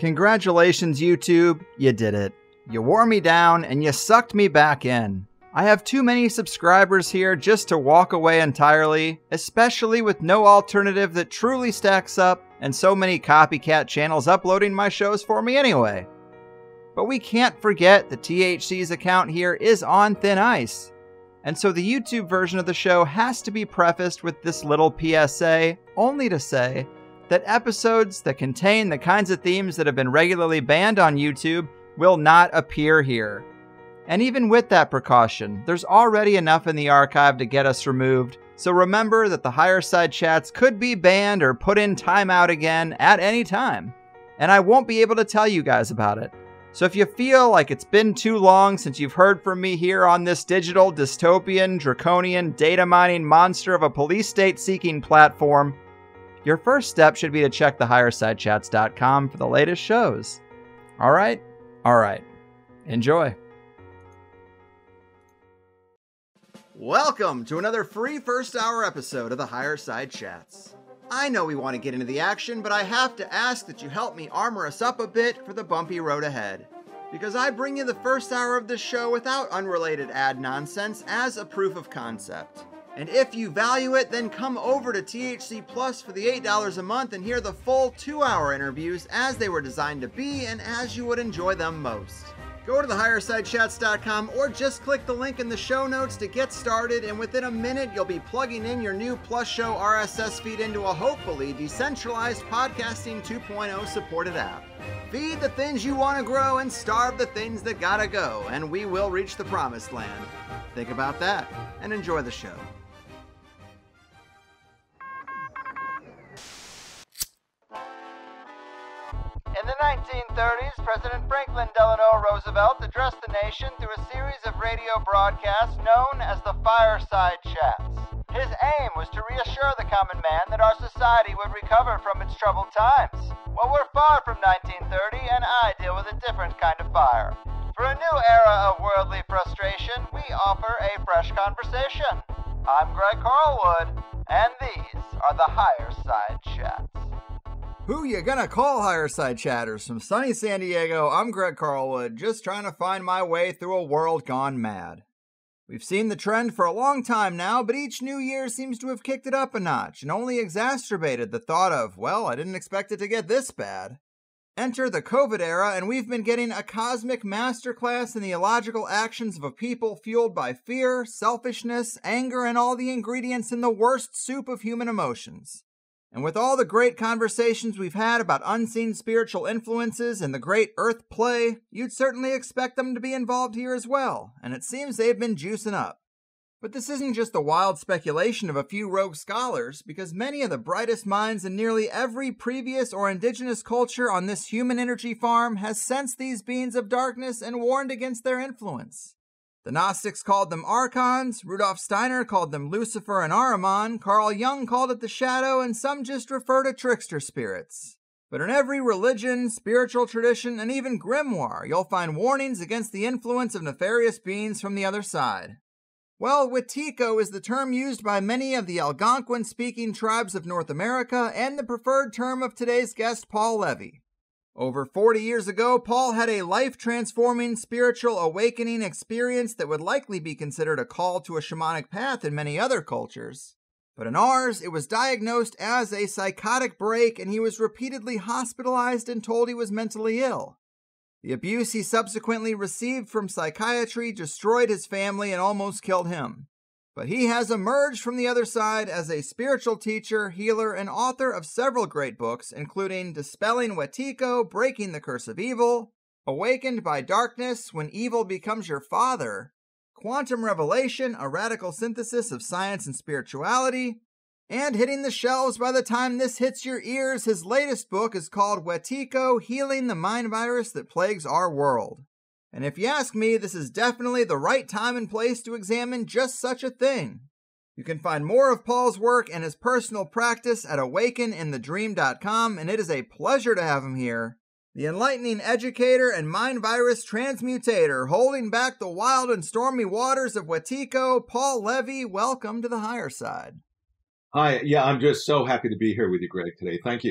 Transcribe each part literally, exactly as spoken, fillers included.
Congratulations, YouTube. You did it. You wore me down and you sucked me back in. I have too many subscribers here just to walk away entirely, especially with no alternative that truly stacks up and so many copycat channels uploading my shows for me anyway. But we can't forget that T H C's account here is on thin ice. And so the YouTube version of the show has to be prefaced with this little P S A, only to say that episodes that contain the kinds of themes that have been regularly banned on YouTube will not appear here. And even with that precaution, there's already enough in the archive to get us removed, so remember that the higher side chats could be banned or put in timeout again at any time. And I won't be able to tell you guys about it. So if you feel like it's been too long since you've heard from me here on this digital, dystopian, draconian, data mining monster of a police state seeking platform, your first step should be to check the higher side chats dot com for the latest shows. Alright? Alright. Enjoy. Welcome to another free first hour episode of the Higher Side Chats. I know we want to get into the action, but I have to ask that you help me armor us up a bit for the bumpy road ahead. Because I bring you the first hour of this show without unrelated ad nonsense as a proof of concept. And if you value it, then come over to T H C Plus for the eight dollars a month and hear the full two hour interviews as they were designed to be and as you would enjoy them most. Go to the higher side chats dot com or just click the link in the show notes to get started, and within a minute you'll be plugging in your new Plus Show R S S feed into a hopefully decentralized podcasting two point oh supported app. Feed the things you want to grow and starve the things that gotta go, and we will reach the promised land. Think about that and enjoy the show. In the nineteen thirties, President Franklin Delano Roosevelt addressed the nation through a series of radio broadcasts known as the Fireside Chats. His aim was to reassure the common man that our society would recover from its troubled times. Well, we're far from nineteen thirty, and I deal with a different kind of fire. For a new era of worldly frustration, we offer a fresh conversation. I'm Greg Carlwood, and these are the Higher Side Chats. Who you gonna call, Higher Side Chatters? From sunny San Diego, I'm Greg Carlwood, just trying to find my way through a world gone mad. We've seen the trend for a long time now, but each new year seems to have kicked it up a notch and only exacerbated the thought of, well, I didn't expect it to get this bad. Enter the COVID era, and we've been getting a cosmic masterclass in the illogical actions of a people fueled by fear, selfishness, anger, and all the ingredients in the worst soup of human emotions. And with all the great conversations we've had about unseen spiritual influences and the great earth play, you'd certainly expect them to be involved here as well, and it seems they've been juicing up. But this isn't just the wild speculation of a few rogue scholars, because many of the brightest minds in nearly every previous or indigenous culture on this human energy farm has sensed these beings of darkness and warned against their influence. The Gnostics called them archons, Rudolf Steiner called them Lucifer and Ahriman, Carl Jung called it the shadow, and some just refer to trickster spirits. But in every religion, spiritual tradition, and even grimoire, you'll find warnings against the influence of nefarious beings from the other side. Well, Wetiko is the term used by many of the Algonquin-speaking tribes of North America and the preferred term of today's guest, Paul Levy. Over forty years ago, Paul had a life-transforming spiritual awakening experience that would likely be considered a call to a shamanic path in many other cultures. But in ours, it was diagnosed as a psychotic break, and he was repeatedly hospitalized and told he was mentally ill. The abuse he subsequently received from psychiatry destroyed his family and almost killed him. But he has emerged from the other side as a spiritual teacher, healer, and author of several great books, including Dispelling Wetiko, Breaking the Curse of Evil, Awakened by Darkness, When Evil Becomes Your Father, Quantum Revelation, A Radical Synthesis of Science and Spirituality, and hitting the shelves by the time this hits your ears, his latest book is called Wetiko, Healing the Mind Virus That Plagues Our World. And if you ask me, this is definitely the right time and place to examine just such a thing. You can find more of Paul's work and his personal practice at awaken in the dream dot com, and it is a pleasure to have him here. The enlightening educator and mind virus transmutator, holding back the wild and stormy waters of Wetiko, Paul Levy, welcome to the Higher Side. Hi, yeah, I'm just so happy to be here with you, Greg, today. Thank you.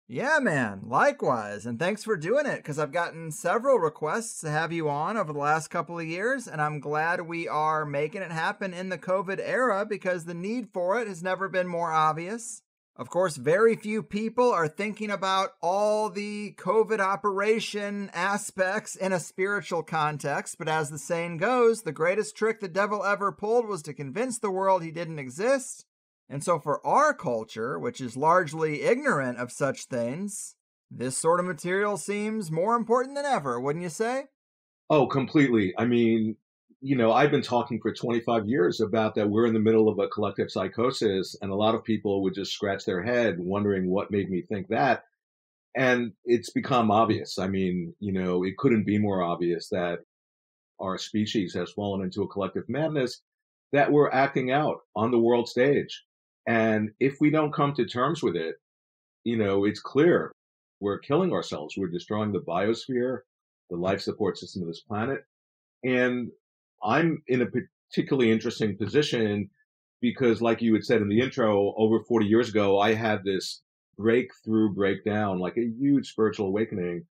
Yeah, man. Likewise. And thanks for doing it because I've gotten several requests to have you on over the last couple of years. And I'm glad we are making it happen in the COVID era because the need for it has never been more obvious. Of course, very few people are thinking about all the COVID operation aspects in a spiritual context. But as the saying goes, the greatest trick the devil ever pulled was to convince the world he didn't exist. And so for our culture, which is largely ignorant of such things, this sort of material seems more important than ever, wouldn't you say? Oh, completely. I mean, you know, I've been talking for twenty-five years about that we're in the middle of a collective psychosis, and a lot of people would just scratch their head wondering what made me think that. And it's become obvious. I mean, you know, it couldn't be more obvious that our species has fallen into a collective madness that we're acting out on the world stage. And if we don't come to terms with it, you know, it's clear we're killing ourselves. We're destroying the biosphere, the life support system of this planet. And I'm in a particularly interesting position because, like you had said in the intro, over forty years ago, I had this breakthrough breakdown, like a huge spiritual awakening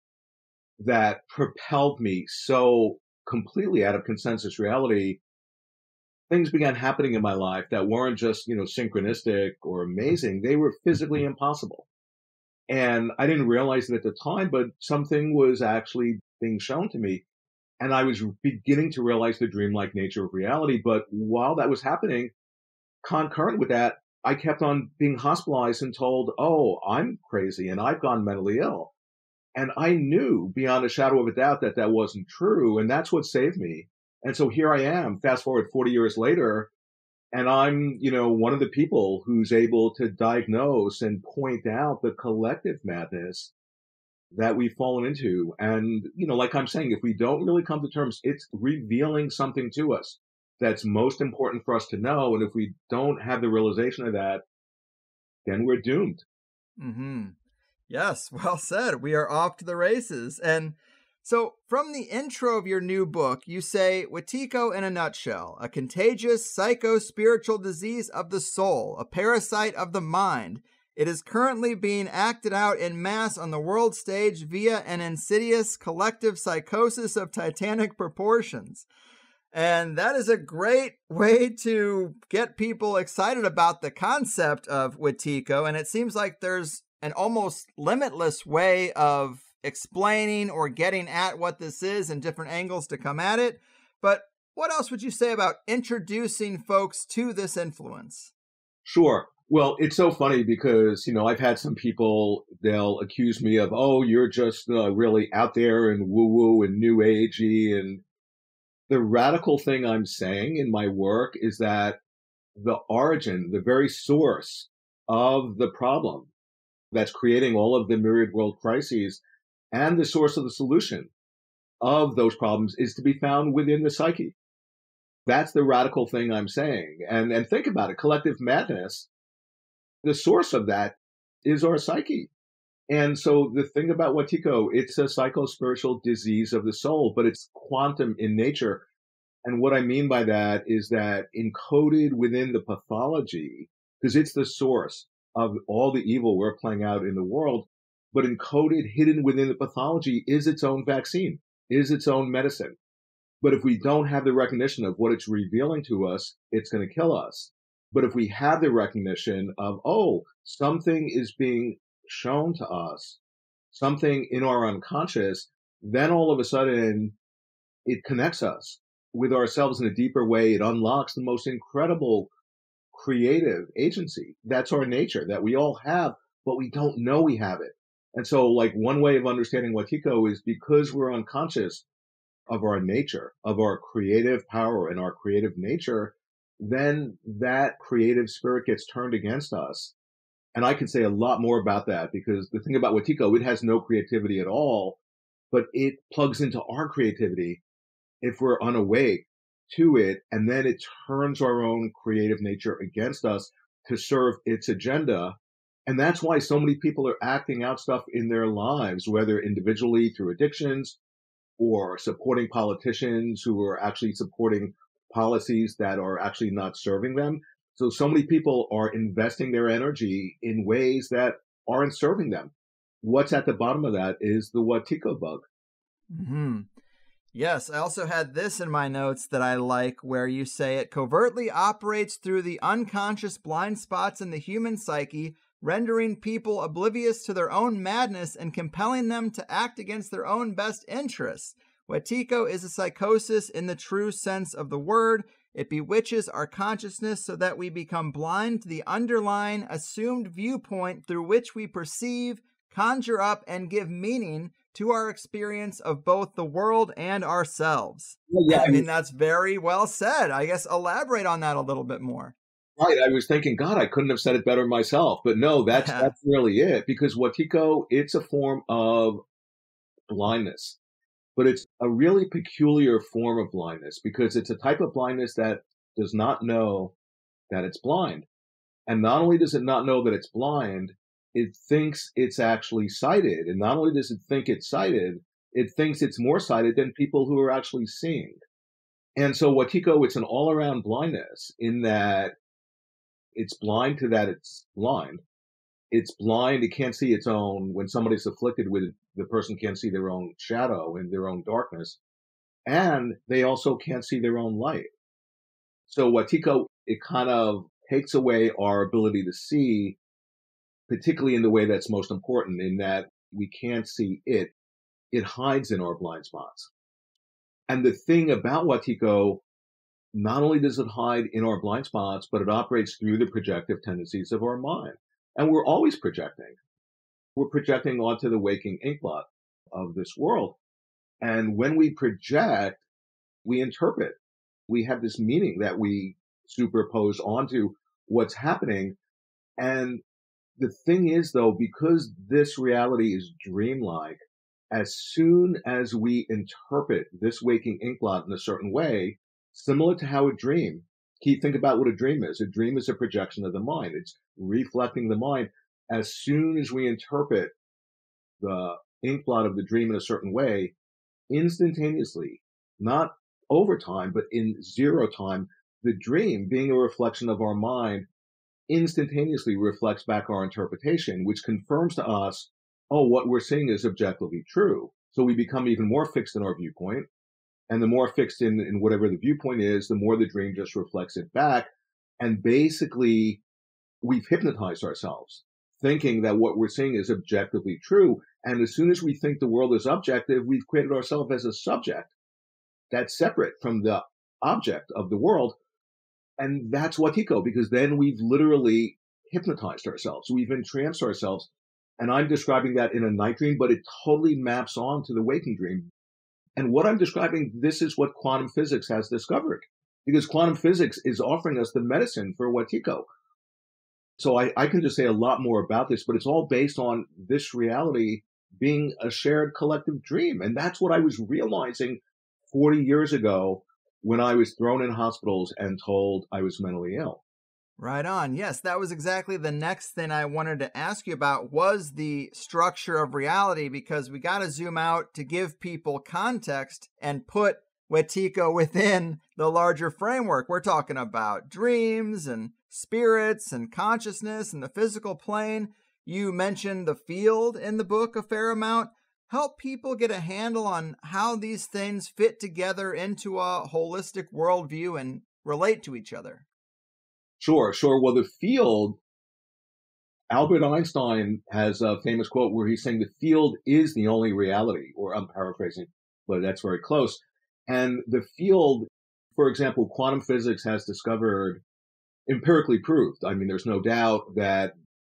that propelled me so completely out of consensus reality. Things began happening in my life that weren't just, you know, synchronistic or amazing. They were physically impossible. And I didn't realize it at the time, but something was actually being shown to me. And I was beginning to realize the dreamlike nature of reality. But while that was happening, concurrent with that, I kept on being hospitalized and told, oh, I'm crazy and I've gone mentally ill. And I knew beyond a shadow of a doubt that that wasn't true. And that's what saved me. And so here I am, fast forward forty years later, and I'm, you know, one of the people who's able to diagnose and point out the collective madness that we've fallen into. And, you know, like I'm saying, if we don't really come to terms, it's revealing something to us that's most important for us to know. And if we don't have the realization of that, then we're doomed. Mm-hmm. Yes, well said. We are off to the races. And so, from the intro of your new book, you say, Wetiko in a nutshell, a contagious psycho-spiritual disease of the soul, a parasite of the mind. It is currently being acted out in mass on the world stage via an insidious collective psychosis of titanic proportions. And that is a great way to get people excited about the concept of Wetiko. And it seems like there's an almost limitless way of explaining or getting at what this is and different angles to come at it. But what else would you say about introducing folks to this influence? Sure. Well, it's so funny because, you know, I've had some people, they'll accuse me of, oh, you're just uh, really out there and woo-woo and new agey. And the radical thing I'm saying in my work is that the origin, the very source of the problem that's creating all of the myriad world crises and the source of the solution of those problems is to be found within the psyche. That's the radical thing I'm saying. And, and think about it, collective madness, the source of that is our psyche. And so the thing about Wetiko, it's a psycho-spiritual disease of the soul, but it's quantum in nature. And what I mean by that is that encoded within the pathology, because it's the source of all the evil we're playing out in the world, but encoded, hidden within the pathology is its own vaccine, is its own medicine. But if we don't have the recognition of what it's revealing to us, it's going to kill us. But if we have the recognition of, oh, something is being shown to us, something in our unconscious, then all of a sudden it connects us with ourselves in a deeper way. It unlocks the most incredible creative agency. That's our nature that we all have, but we don't know we have it. And so, like, one way of understanding Wetiko is because we're unconscious of our nature, of our creative power and our creative nature, then that creative spirit gets turned against us. And I can say a lot more about that because the thing about Wetiko, it has no creativity at all, but it plugs into our creativity if we're unawake to it. And then it turns our own creative nature against us to serve its agenda. And that's why so many people are acting out stuff in their lives, whether individually through addictions or supporting politicians who are actually supporting policies that are actually not serving them. So, so many people are investing their energy in ways that aren't serving them. what's at the bottom of that is the Wetiko bug. Hmm. Yes, I also had this in my notes that I like, where you say it covertly operates through the unconscious blind spots in the human psyche, rendering people oblivious to their own madness and compelling them to act against their own best interests. Wetiko is a psychosis in the true sense of the word. It bewitches our consciousness so that we become blind to the underlying assumed viewpoint through which we perceive, conjure up, and give meaning to our experience of both the world and ourselves. Well, yeah, I I mean, mean, that's very well said. I guess elaborate on that a little bit more. right. I was thinking, God, I couldn't have said it better myself. But no, that's Yeah. that's really it. Because Wetiko, it's a form of blindness. But it's a really peculiar form of blindness because it's a type of blindness that does not know that it's blind. And not only does it not know that it's blind, it thinks it's actually sighted. And not only does it think it's sighted, it thinks it's more sighted than people who are actually seeing. And so Wetiko, it's an all-around blindness in that it's blind to that it's blind. It's blind. It can't see its own. When somebody's afflicted with it, the person can't see their own shadow and their own darkness. And they also can't see their own light. So Wetiko, it kind of takes away our ability to see, particularly in the way that's most important, in that we can't see it. It hides in our blind spots. And the thing about Wetiko, not only does it hide in our blind spots, but it operates through the projective tendencies of our mind. And we're always projecting. We're projecting onto the waking inkblot of this world. And when we project, we interpret. We have this meaning that we superimpose onto what's happening. And the thing is, though, because this reality is dreamlike, as soon as we interpret this waking inkblot in a certain way, similar to how a dream, Keith, think about what a dream is. A dream is a projection of the mind. It's reflecting the mind. As soon as we interpret the inkblot of the dream in a certain way, instantaneously, not over time, but in zero time, the dream, being a reflection of our mind, instantaneously reflects back our interpretation, which confirms to us, oh, what we're seeing is objectively true. So we become even more fixed in our viewpoint. And the more fixed in, in whatever the viewpoint is, the more the dream just reflects it back. And basically, we've hypnotized ourselves, thinking that what we're seeing is objectively true. And as soon as we think the world is objective, we've created ourselves as a subject that's separate from the object of the world. And that's Wetiko, because then we've literally hypnotized ourselves. We've entranced ourselves. And I'm describing that in a night dream, but it totally maps on to the waking dream. And what I'm describing, this is what quantum physics has discovered, because quantum physics is offering us the medicine for Wetiko. So I, I can just say a lot more about this, but it's all based on this reality being a shared collective dream. And that's what I was realizing forty years ago when I was thrown in hospitals and told I was mentally ill. Right on. Yes, that was exactly the next thing I wanted to ask you about, was the structure of reality, because we got to zoom out to give people context and put Wetiko within the larger framework. We're talking about dreams and spirits and consciousness and the physical plane. You mentioned the field in the book a fair amount. Help people get a handle on how these things fit together into a holistic worldview and relate to each other. Sure, sure. Well, the field, Albert Einstein has a famous quote where he's saying the field is the only reality, or I'm paraphrasing, but that's very close. And the field, for example, quantum physics has discovered, empirically proved, I mean, there's no doubt that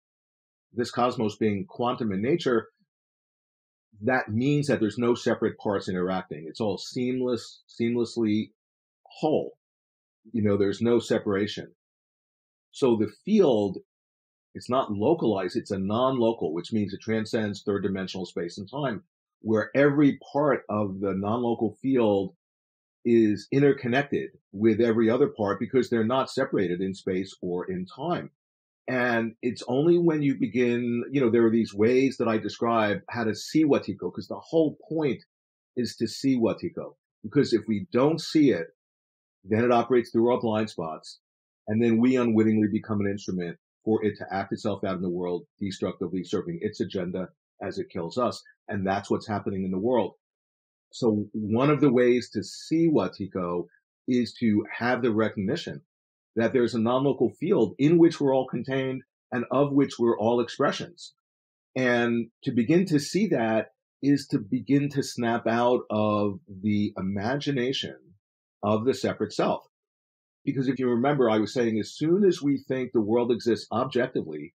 this cosmos being quantum in nature, that means that there's no separate parts interacting. It's all seamless, seamlessly whole. You know, there's no separation. So the field, it's not localized, it's a non-local, which means it transcends third dimensional space and time, where every part of the non-local field is interconnected with every other part because they're not separated in space or in time. And it's only when you begin, you know, there are these ways that I describe how to see Wetiko, because the whole point is to see Wetiko. Because if we don't see it, then it operates through our blind spots. And then we unwittingly become an instrument for it to act itself out in the world, destructively serving its agenda as it kills us. And that's what's happening in the world. So one of the ways to see Wetiko is to have the recognition that there's a non-local field in which we're all contained and of which we're all expressions. And to begin to see that is to begin to snap out of the imagination of the separate self. Because if you remember, I was saying, as soon as we think the world exists objectively,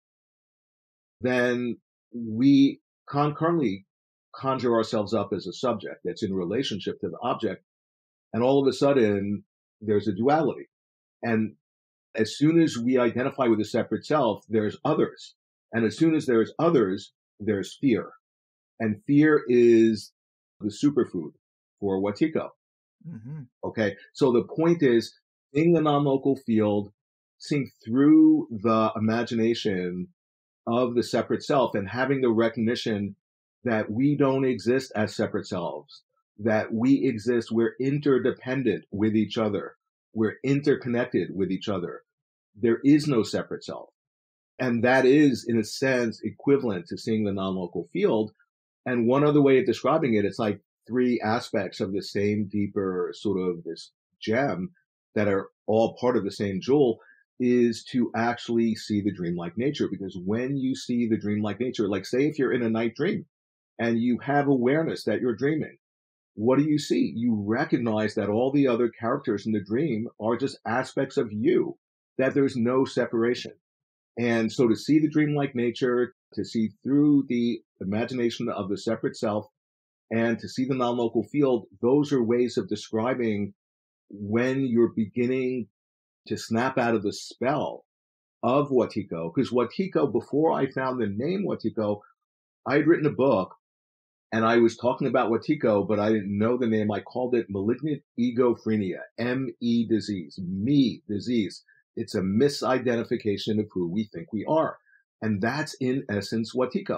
then we concurrently conjure ourselves up as a subject that's in relationship to the object. And all of a sudden, there's a duality. And as soon as we identify with a separate self, there's others. And as soon as there's others, there's fear. And fear is the superfood for Wetiko. Mm-hmm. Okay. So the point is, seeing the non-local field, seeing through the imagination of the separate self and having the recognition that we don't exist as separate selves, that we exist, we're interdependent with each other. We're interconnected with each other. There is no separate self. And that is, in a sense, equivalent to seeing the non-local field. And one other way of describing it, it's like three aspects of the same deeper sort of this gem that are all part of the same jewel, is to actually see the dreamlike nature. Because when you see the dreamlike nature, like say if you're in a night dream and you have awareness that you're dreaming, what do you see? You recognize that all the other characters in the dream are just aspects of you, that there's no separation. And so to see the dreamlike nature, to see through the imagination of the separate self, and to see the non-local field, those are ways of describing when you're beginning to snap out of the spell of Wetiko. Because Wetiko, before I found the name Wetiko, I had written a book and I was talking about Wetiko, but I didn't know the name. I called it Malignant Egophrenia, M E disease, me disease. It's a misidentification of who we think we are. And that's in essence Wetiko.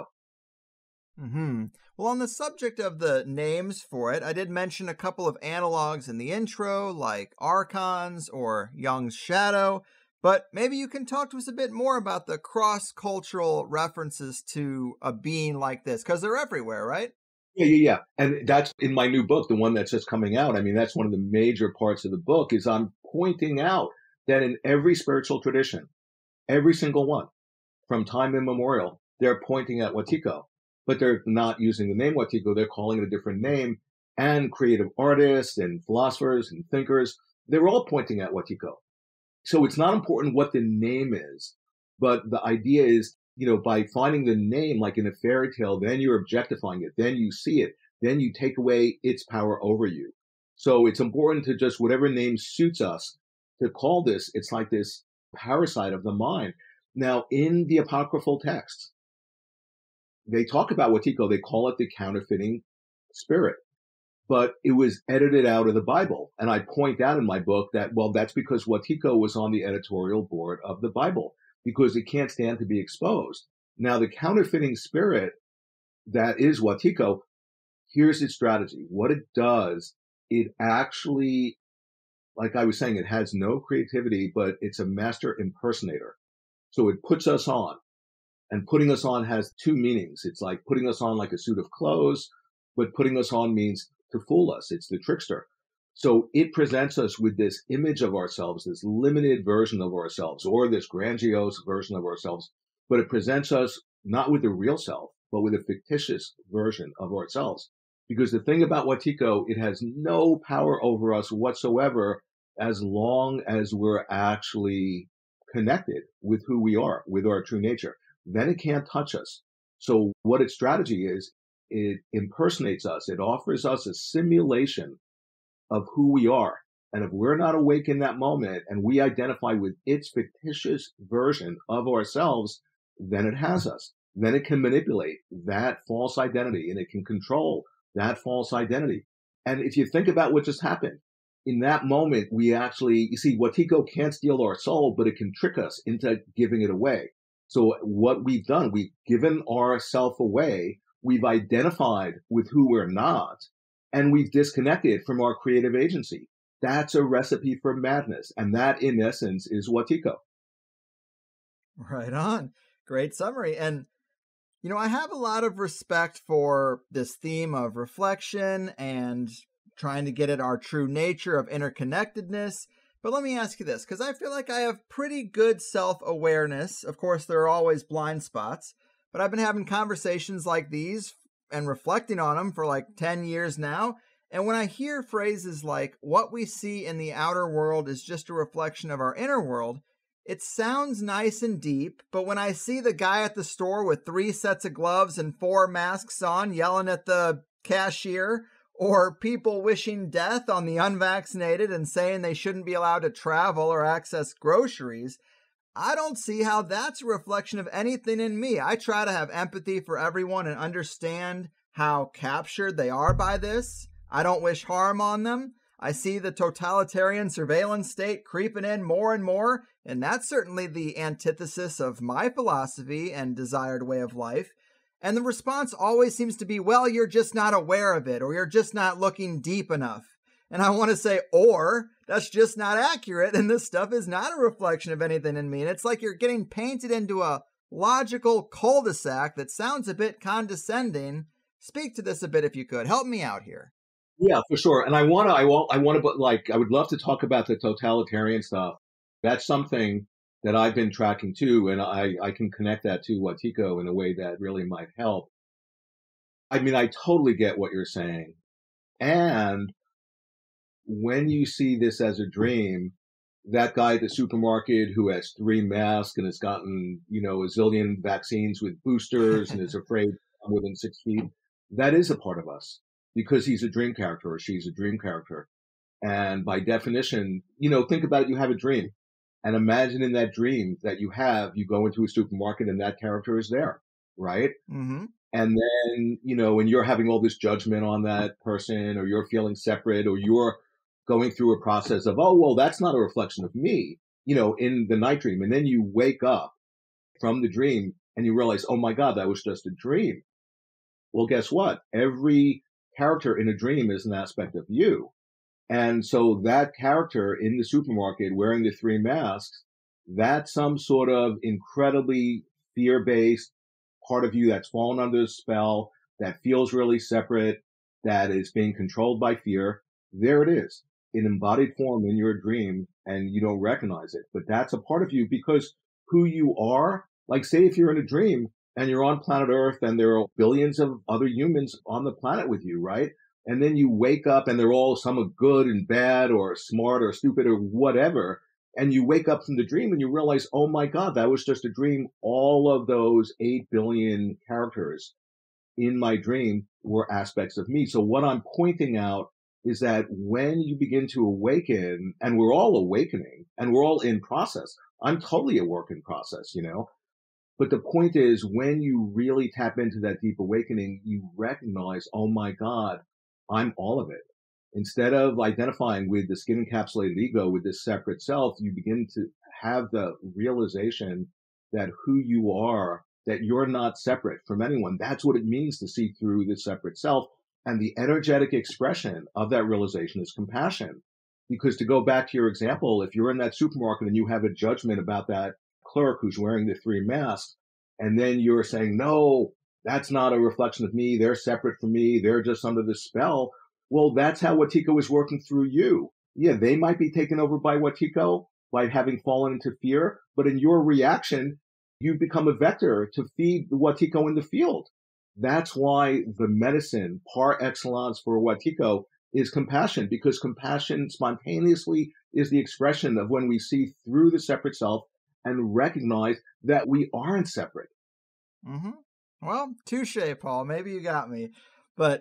Mm-hmm. Well, on the subject of the names for it, I did mention a couple of analogs in the intro, like archons or Young's shadow, but maybe you can talk to us a bit more about the cross-cultural references to a being like this, because they're everywhere, right? Yeah, yeah, yeah. And that's in my new book, the one that's just coming out. I mean, that's one of the major parts of the book is I'm pointing out that in every spiritual tradition, every single one, from time immemorial, they're pointing at Wetiko. But they're not using the name Wetiko, they're calling it a different name. And creative artists and philosophers and thinkers, they're all pointing at Wetiko. So it's not important what the name is, but the idea is, you know, by finding the name, like in a fairy tale, then you're objectifying it, then you see it, then you take away its power over you. So it's important to just, whatever name suits us, to call this, it's like this parasite of the mind. Now, in the apocryphal texts, they talk about Wetiko, they call it the counterfeiting spirit, but it was edited out of the Bible. And I point out in my book that, well, that's because Wetiko was on the editorial board of the Bible, because it can't stand to be exposed. Now, the counterfeiting spirit that is Wetiko, here's its strategy. What it does, it actually, like I was saying, it has no creativity, but it's a master impersonator. So it puts us on. And putting us on has two meanings. It's like putting us on like a suit of clothes, but putting us on means to fool us. It's the trickster. So it presents us with this image of ourselves, this limited version of ourselves, or this grandiose version of ourselves. But it presents us not with the real self, but with a fictitious version of ourselves. Because the thing about Wetiko, it has no power over us whatsoever as long as we're actually connected with who we are, with our true nature. Then it can't touch us. So what its strategy is, it impersonates us. It offers us a simulation of who we are. And if we're not awake in that moment and we identify with its fictitious version of ourselves, then it has us. Then it can manipulate that false identity and it can control that false identity. And if you think about what just happened, in that moment, we actually, you see, Wetiko can't steal our soul, but it can trick us into giving it away. So what we've done, we've given ourself away, we've identified with who we're not, and we've disconnected from our creative agency. That's a recipe for madness. And that, in essence, is Wetiko. Right on. Great summary. And You know, I have a lot of respect for this theme of reflection and trying to get at our true nature of interconnectedness. But let me ask you this, because I feel like I have pretty good self-awareness. Of course, there are always blind spots, but I've been having conversations like these and reflecting on them for like ten years now. And when I hear phrases like, what we see in the outer world is just a reflection of our inner world, it sounds nice and deep, but when I see the guy at the store with three sets of gloves and four masks on yelling at the cashier, or people wishing death on the unvaccinated and saying they shouldn't be allowed to travel or access groceries, I don't see how that's a reflection of anything in me. I try to have empathy for everyone and understand how captured they are by this. I don't wish harm on them. I see the totalitarian surveillance state creeping in more and more, and that's certainly the antithesis of my philosophy and desired way of life. And the response always seems to be, well, you're just not aware of it, or you're just not looking deep enough. And I want to say, or, that's just not accurate, and this stuff is not a reflection of anything in me. And it's like you're getting painted into a logical cul-de-sac that sounds a bit condescending. Speak to this a bit if you could. Help me out here. Yeah, for sure. And I want to, I want, I want to, but like, I would love to talk about the totalitarian stuff. That's something that I've been tracking too, and I, I can connect that to Wetiko in a way that really might help. I mean, I totally get what you're saying. And when you see this as a dream, that guy at the supermarket who has three masks and has gotten, you know, a zillion vaccines with boosters and is afraid I'm within six feet, that is a part of us because he's a dream character or she's a dream character. And by definition, you know, think about it, you have a dream. And imagine in that dream that you have, you go into a supermarket and that character is there, right? Mm-hmm. And then, you know, and you're having all this judgment on that person, or you're feeling separate, or you're going through a process of, oh, well, that's not a reflection of me, you know, in the night dream. And then you wake up from the dream and you realize, oh my God, that was just a dream. Well, guess what? Every character in a dream is an aspect of you. And so that character in the supermarket wearing the three masks, that's some sort of incredibly fear-based part of you that's fallen under the spell, that feels really separate, that is being controlled by fear. There it is in embodied form in your dream, and you don't recognize it. But that's a part of you because who you are, like say if you're in a dream and you're on planet Earth and there are billions of other humans on the planet with you, right? And then you wake up and they're all some are good and bad or smart or stupid or whatever. And you wake up from the dream and you realize, oh my God, that was just a dream. All of those eight billion characters in my dream were aspects of me. So what I'm pointing out is that when you begin to awaken, and we're all awakening and we're all in process. I'm totally a work in process, you know, but the point is when you really tap into that deep awakening, you recognize, oh my God, I'm all of it. Instead of identifying with the skin encapsulated ego, with this separate self, you begin to have the realization that who you are, that you're not separate from anyone. That's what it means to see through the separate self. And the energetic expression of that realization is compassion. Because to go back to your example, if you're in that supermarket and you have a judgment about that clerk who's wearing the three masks, and then you're saying, no, that's not a reflection of me. They're separate from me. They're just under the spell. Well, that's how Wetiko is working through you. Yeah, they might be taken over by Wetiko, by having fallen into fear. But in your reaction, you become a vector to feed the Wetiko in the field. That's why the medicine par excellence for Wetiko is compassion, because compassion spontaneously is the expression of when we see through the separate self and recognize that we aren't separate. Mm-hmm. Well, touche, Paul. Maybe you got me. But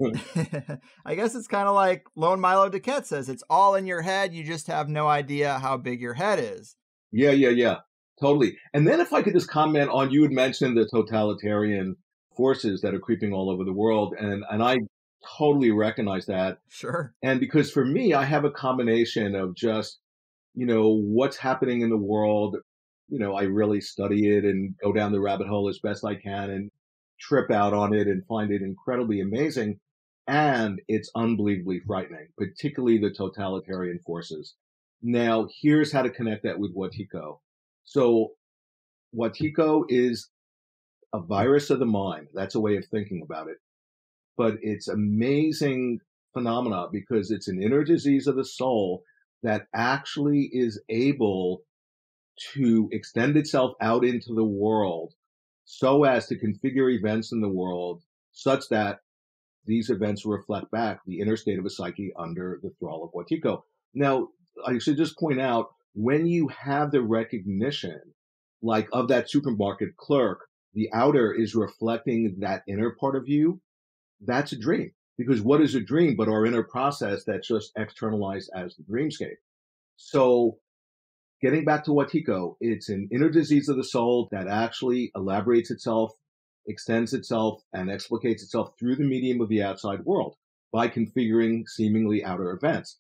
I guess it's kind of like Lone Milo DeQuette says, it's all in your head. You just have no idea how big your head is. Yeah, yeah, yeah. Totally. And then if I could just comment on, you had mentioned the totalitarian forces that are creeping all over the world. And, and I totally recognize that. Sure. And because for me, I have a combination of just, you know, what's happening in the world. You know, I really study it and go down the rabbit hole as best I can and trip out on it and find it incredibly amazing. And it's unbelievably frightening, particularly the totalitarian forces. Now, here's how to connect that with Wetiko. So Wetiko is a virus of the mind. That's a way of thinking about it. But it's amazing phenomena because it's an inner disease of the soul that actually is able to extend itself out into the world so as to configure events in the world such that these events reflect back the inner state of a psyche under the thrall of Wetiko. Now, I should just point out, when you have the recognition, like of that supermarket clerk, the outer is reflecting that inner part of you, that's a dream. Because what is a dream but our inner process that's just externalized as the dreamscape? So getting back to Wetiko, it's an inner disease of the soul that actually elaborates itself, extends itself, and explicates itself through the medium of the outside world by configuring seemingly outer events.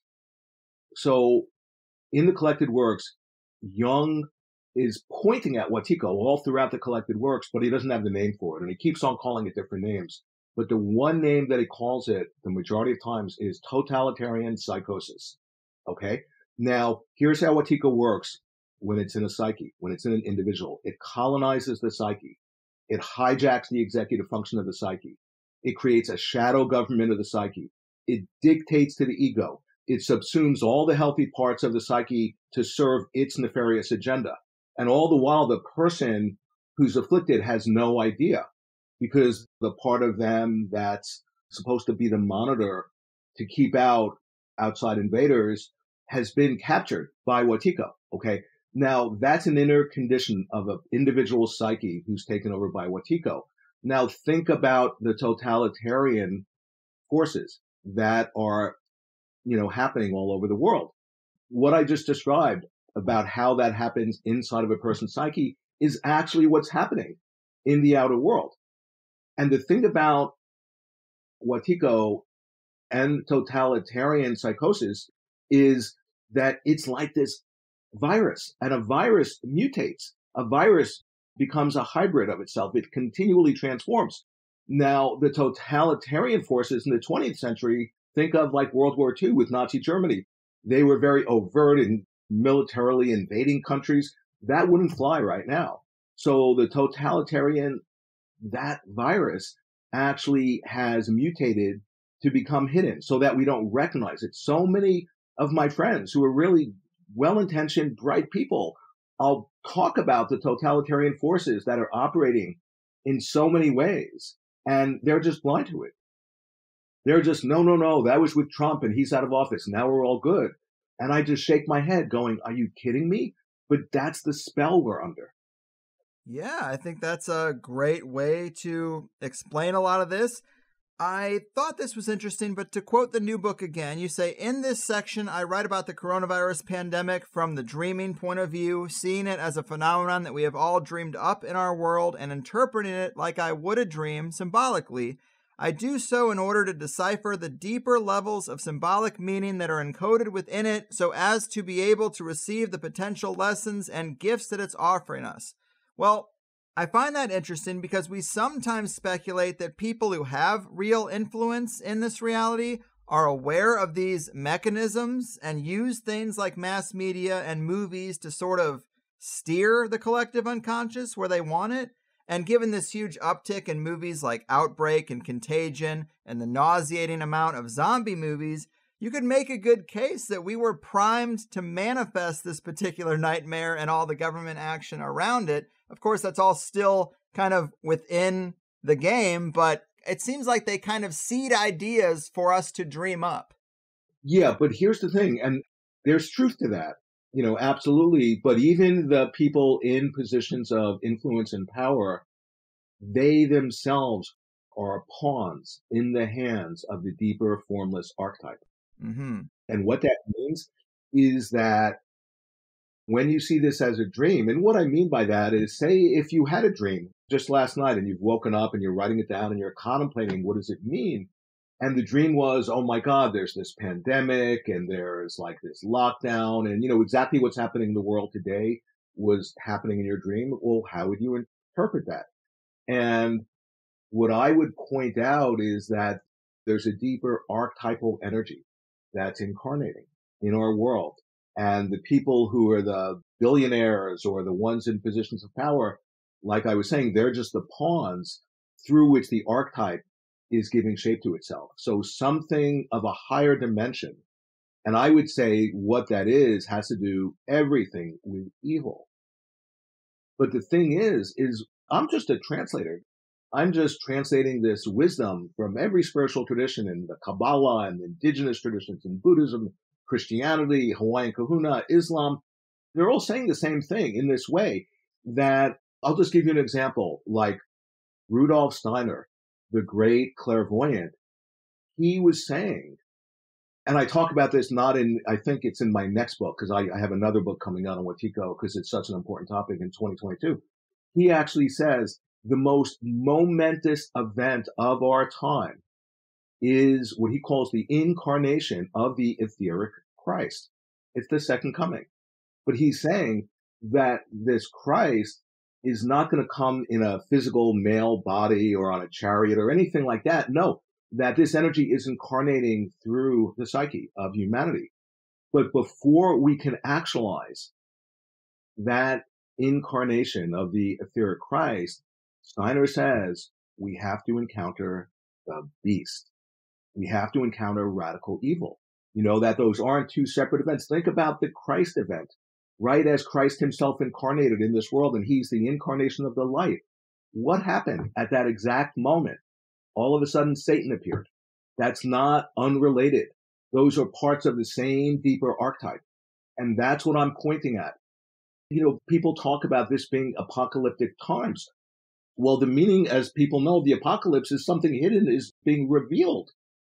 So in the collected works, Jung is pointing at Wetiko all throughout the collected works, but he doesn't have the name for it. And he keeps on calling it different names. But the one name that he calls it the majority of times is totalitarian psychosis. Okay? Now, here's how Wetiko works when it's in a psyche, when it's in an individual. It colonizes the psyche. It hijacks the executive function of the psyche. It creates a shadow government of the psyche. It dictates to the ego. It subsumes all the healthy parts of the psyche to serve its nefarious agenda. And all the while, the person who's afflicted has no idea, because the part of them that's supposed to be the monitor to keep out outside invaders has been captured by Wetiko. Okay. Now that's an inner condition of an individual psyche who's taken over by Wetiko. Now think about the totalitarian forces that are, you know, happening all over the world. What I just described about how that happens inside of a person's psyche is actually what's happening in the outer world. And the thing about Wetiko and totalitarian psychosis is that it's like this virus, and a virus mutates. A virus becomes a hybrid of itself. It continually transforms. Now, the totalitarian forces in the twentieth century, think of like World War Two with Nazi Germany. They were very overt in militarily invading countries. That wouldn't fly right now. So the totalitarian, that virus actually has mutated to become hidden so that we don't recognize it. So many of my friends who are really well-intentioned, bright people, I'll talk about the totalitarian forces that are operating in so many ways, and they're just blind to it. They're just, no, no, no, that was with Trump and he's out of office. Now we're all good. And I just shake my head going, are you kidding me? But that's the spell we're under. Yeah, I think that's a great way to explain a lot of this. I thought this was interesting, but to quote the new book again, you say, in this section, I write about the coronavirus pandemic from the dreaming point of view, seeing it as a phenomenon that we have all dreamed up in our world and interpreting it like I would a dream symbolically. I do so in order to decipher the deeper levels of symbolic meaning that are encoded within it so as to be able to receive the potential lessons and gifts that it's offering us. Well, I find that interesting because we sometimes speculate that people who have real influence in this reality are aware of these mechanisms and use things like mass media and movies to sort of steer the collective unconscious where they want it. And given this huge uptick in movies like Outbreak and Contagion and the nauseating amount of zombie movies, you could make a good case that we were primed to manifest this particular nightmare and all the government action around it. Of course, that's all still kind of within the game, but it seems like they kind of seed ideas for us to dream up. Yeah, but here's the thing, and there's truth to that, you know, absolutely. But even the people in positions of influence and power, they themselves are pawns in the hands of the deeper formless archetype. Mm-hmm. And what that means is that when you see this as a dream, and what I mean by that is, say if you had a dream just last night and you've woken up and you're writing it down and you're contemplating what does it mean, and the dream was, oh my God, there's this pandemic and there's like this lockdown, and you know exactly what's happening in the world today was happening in your dream. Well, how would you interpret that? And what I would point out is that there's a deeper archetypal energy that's incarnating in our world. And the people who are the billionaires or the ones in positions of power, like I was saying, they're just the pawns through which the archetype is giving shape to itself. So something of a higher dimension. And I would say what that is has to do everything with evil. But the thing is, is I'm just a translator. I'm just translating this wisdom from every spiritual tradition in the Kabbalah and indigenous traditions in Buddhism, Christianity, Hawaiian Kahuna, Islam. They're all saying the same thing in this way that I'll just give you an example, like Rudolf Steiner, the great clairvoyant. He was saying, and I talk about this not in, I think it's in my next book, because I, I have another book coming out on Wetiko because it's such an important topic in twenty twenty-two. He actually says the most momentous event of our time is what he calls the incarnation of the etheric Christ. It's the second coming. But he's saying that this Christ is not going to come in a physical male body or on a chariot or anything like that. No, that this energy is incarnating through the psyche of humanity. But before we can actualize that incarnation of the etheric Christ, Steiner says we have to encounter the beast. We have to encounter radical evil. You know, that those aren't two separate events. Think about the Christ event, right? As Christ himself incarnated in this world, and he's the incarnation of the light. What happened at that exact moment? All of a sudden, Satan appeared. That's not unrelated. Those are parts of the same deeper archetype. And that's what I'm pointing at. You know, people talk about this being apocalyptic times. Well, the meaning, as people know, the apocalypse is something hidden is being revealed.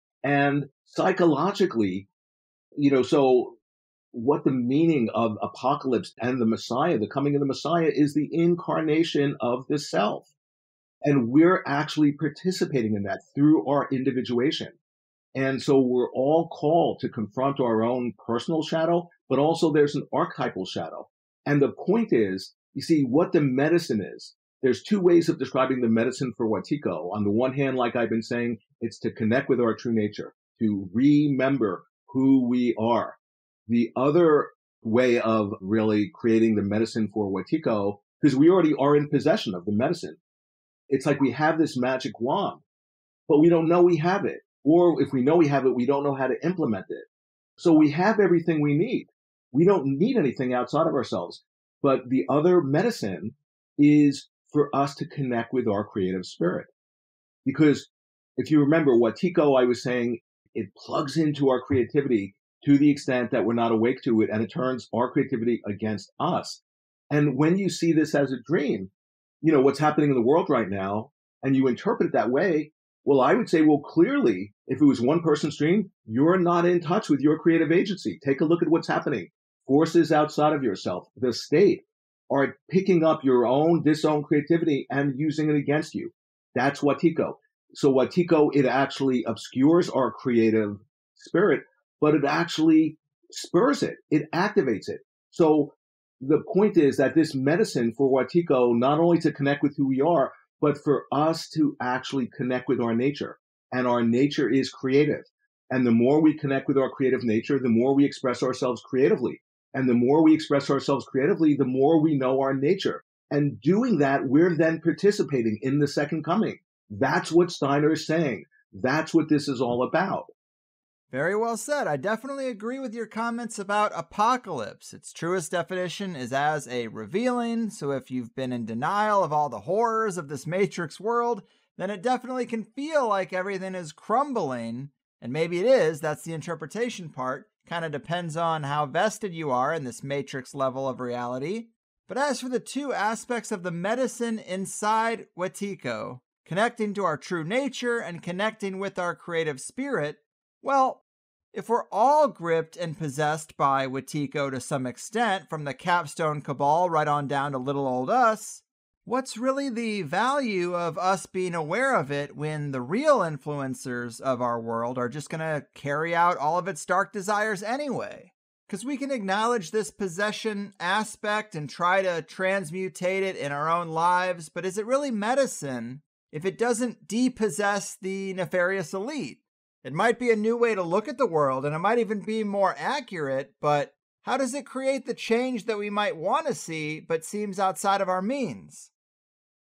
And psychologically, you know, so what the meaning of apocalypse and the Messiah, the coming of the Messiah, is the incarnation of the self. And we're actually participating in that through our individuation. And so we're all called to confront our own personal shadow, but also there's an archetypal shadow. And the point is, you see, what the medicine is. There's two ways of describing the medicine for Wetiko. On the one hand, like I've been saying, it's to connect with our true nature, to remember who we are. The other way of really creating the medicine for Wetiko, because we already are in possession of the medicine. It's like we have this magic wand, but we don't know we have it. Or if we know we have it, we don't know how to implement it. So we have everything we need. We don't need anything outside of ourselves. But the other medicine is for us to connect with our creative spirit. Because if you remember Wetiko, I was saying it plugs into our creativity to the extent that we're not awake to it, and it turns our creativity against us. And when you see this as a dream, you know, what's happening in the world right now, and you interpret it that way, well, I would say, well, clearly, if it was one person's dream, you're not in touch with your creative agency. Take a look at what's happening. Forces outside of yourself, the state, are picking up your own disowned creativity and using it against you. That's Wetiko. So Wetiko, it actually obscures our creative spirit, but it actually spurs it. It activates it. So the point is that this medicine for Wetiko, not only to connect with who we are, but for us to actually connect with our nature. And our nature is creative. And the more we connect with our creative nature, the more we express ourselves creatively. And the more we express ourselves creatively, the more we know our nature. And doing that, we're then participating in the second coming. That's what Steiner is saying. That's what this is all about. Very well said. I definitely agree with your comments about apocalypse. Its truest definition is as a revealing, so if you've been in denial of all the horrors of this matrix world, then it definitely can feel like everything is crumbling. And maybe it is, that's the interpretation part. Kind of depends on how vested you are in this matrix level of reality. But as for the two aspects of the medicine inside Wetiko, connecting to our true nature and connecting with our creative spirit, well, if we're all gripped and possessed by Wetiko to some extent, from the capstone cabal right on down to little old us, what's really the value of us being aware of it when the real influencers of our world are just going to carry out all of its dark desires anyway? Because we can acknowledge this possession aspect and try to transmutate it in our own lives, but is it really medicine if it doesn't depossess the nefarious elite? It might be a new way to look at the world, and it might even be more accurate, but how does it create the change that we might want to see, but seems outside of our means?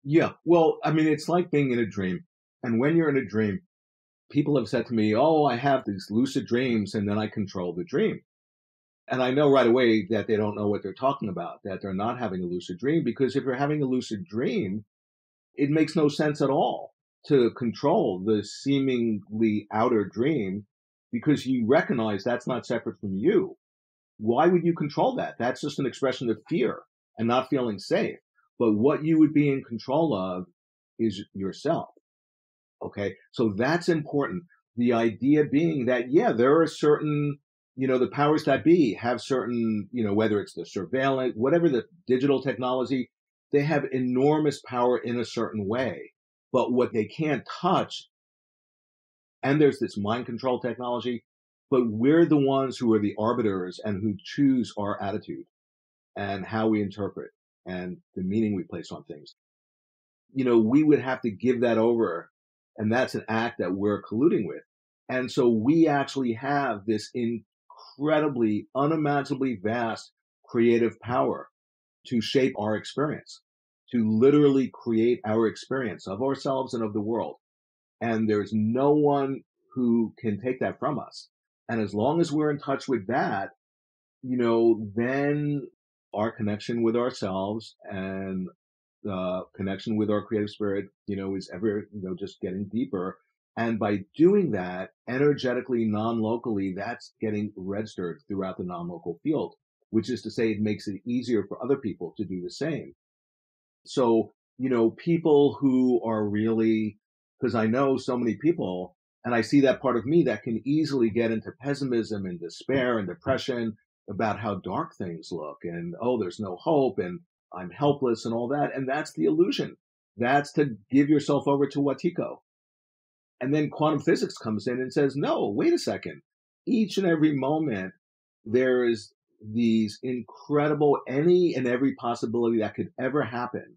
Yeah. Well, I mean, it's like being in a dream. And when you're in a dream, people have said to me, oh, I have these lucid dreams and then I control the dream. And I know right away that they don't know what they're talking about, that they're not having a lucid dream, because if you're having a lucid dream, it makes no sense at all to control the seemingly outer dream because you recognize that's not separate from you. Why would you control that? That's just an expression of fear and not feeling safe. But what you would be in control of is yourself. Okay. So that's important. The idea being that, yeah, there are certain, you know, the powers that be have certain, you know, whether it's the surveillance, whatever the digital technology, they have enormous power in a certain way. But what they can't touch, and there's this mind control technology, but we're the ones who are the arbiters and who choose our attitude and how we interpret and the meaning we place on things. You know, we would have to give that over, and that's an act that we're colluding with. And so we actually have this incredibly, unimaginably vast creative power to shape our experience, to literally create our experience of ourselves and of the world. And there's no one who can take that from us. And as long as we're in touch with that, you know, then our connection with ourselves and the connection with our creative spirit, you know, is ever, you know, just getting deeper. And by doing that energetically, non-locally, that's getting registered throughout the non-local field, which is to say it makes it easier for other people to do the same. So, you know, people who are really, because I know so many people, and I see that part of me that can easily get into pessimism and despair and depression about how dark things look and, oh, there's no hope and I'm helpless and all that. And that's the illusion. That's to give yourself over to Wetiko. And then quantum physics comes in and says, no, wait a second. Each and every moment, there is these incredible, any and every possibility that could ever happen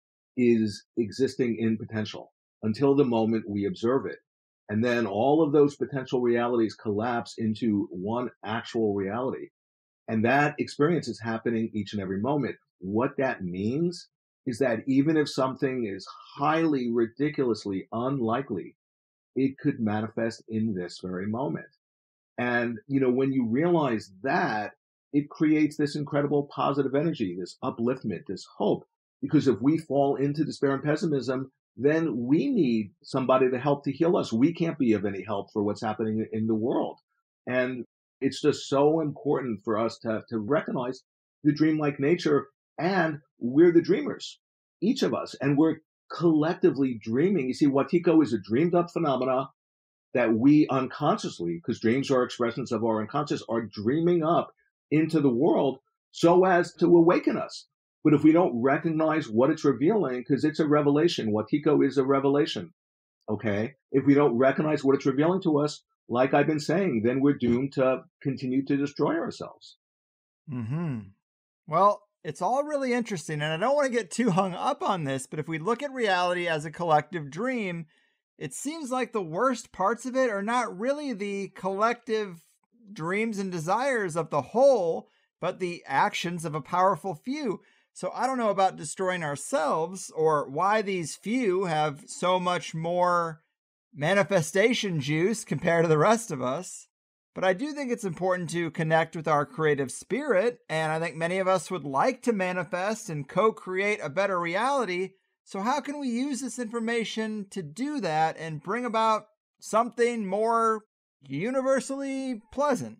is existing in potential until the moment we observe it. And then all of those potential realities collapse into one actual reality. And that experience is happening each and every moment. What that means is that even if something is highly, ridiculously unlikely, it could manifest in this very moment. And, you know, when you realize that, it creates this incredible positive energy, this upliftment, this hope. Because if we fall into despair and pessimism, then we need somebody to help to heal us. We can't be of any help for what's happening in the world. And it's just so important for us to, to recognize the dreamlike nature, and we're the dreamers, each of us, and we're collectively dreaming. You see, Wetiko is a dreamed up phenomena that we unconsciously, because dreams are expressions of our unconscious, are dreaming up into the world so as to awaken us. But if we don't recognize what it's revealing, because it's a revelation, Wetiko is a revelation, okay? If we don't recognize what it's revealing to us, like I've been saying, then we're doomed to continue to destroy ourselves. Hmm. Well, it's all really interesting, and I don't want to get too hung up on this, but if we look at reality as a collective dream, it seems like the worst parts of it are not really the collective dreams and desires of the whole, but the actions of a powerful few. So I don't know about destroying ourselves or why these few have so much more manifestation juice compared to the rest of us. But I do think it's important to connect with our creative spirit, and I think many of us would like to manifest and co-create a better reality. So how can we use this information to do that and bring about something more universally pleasant?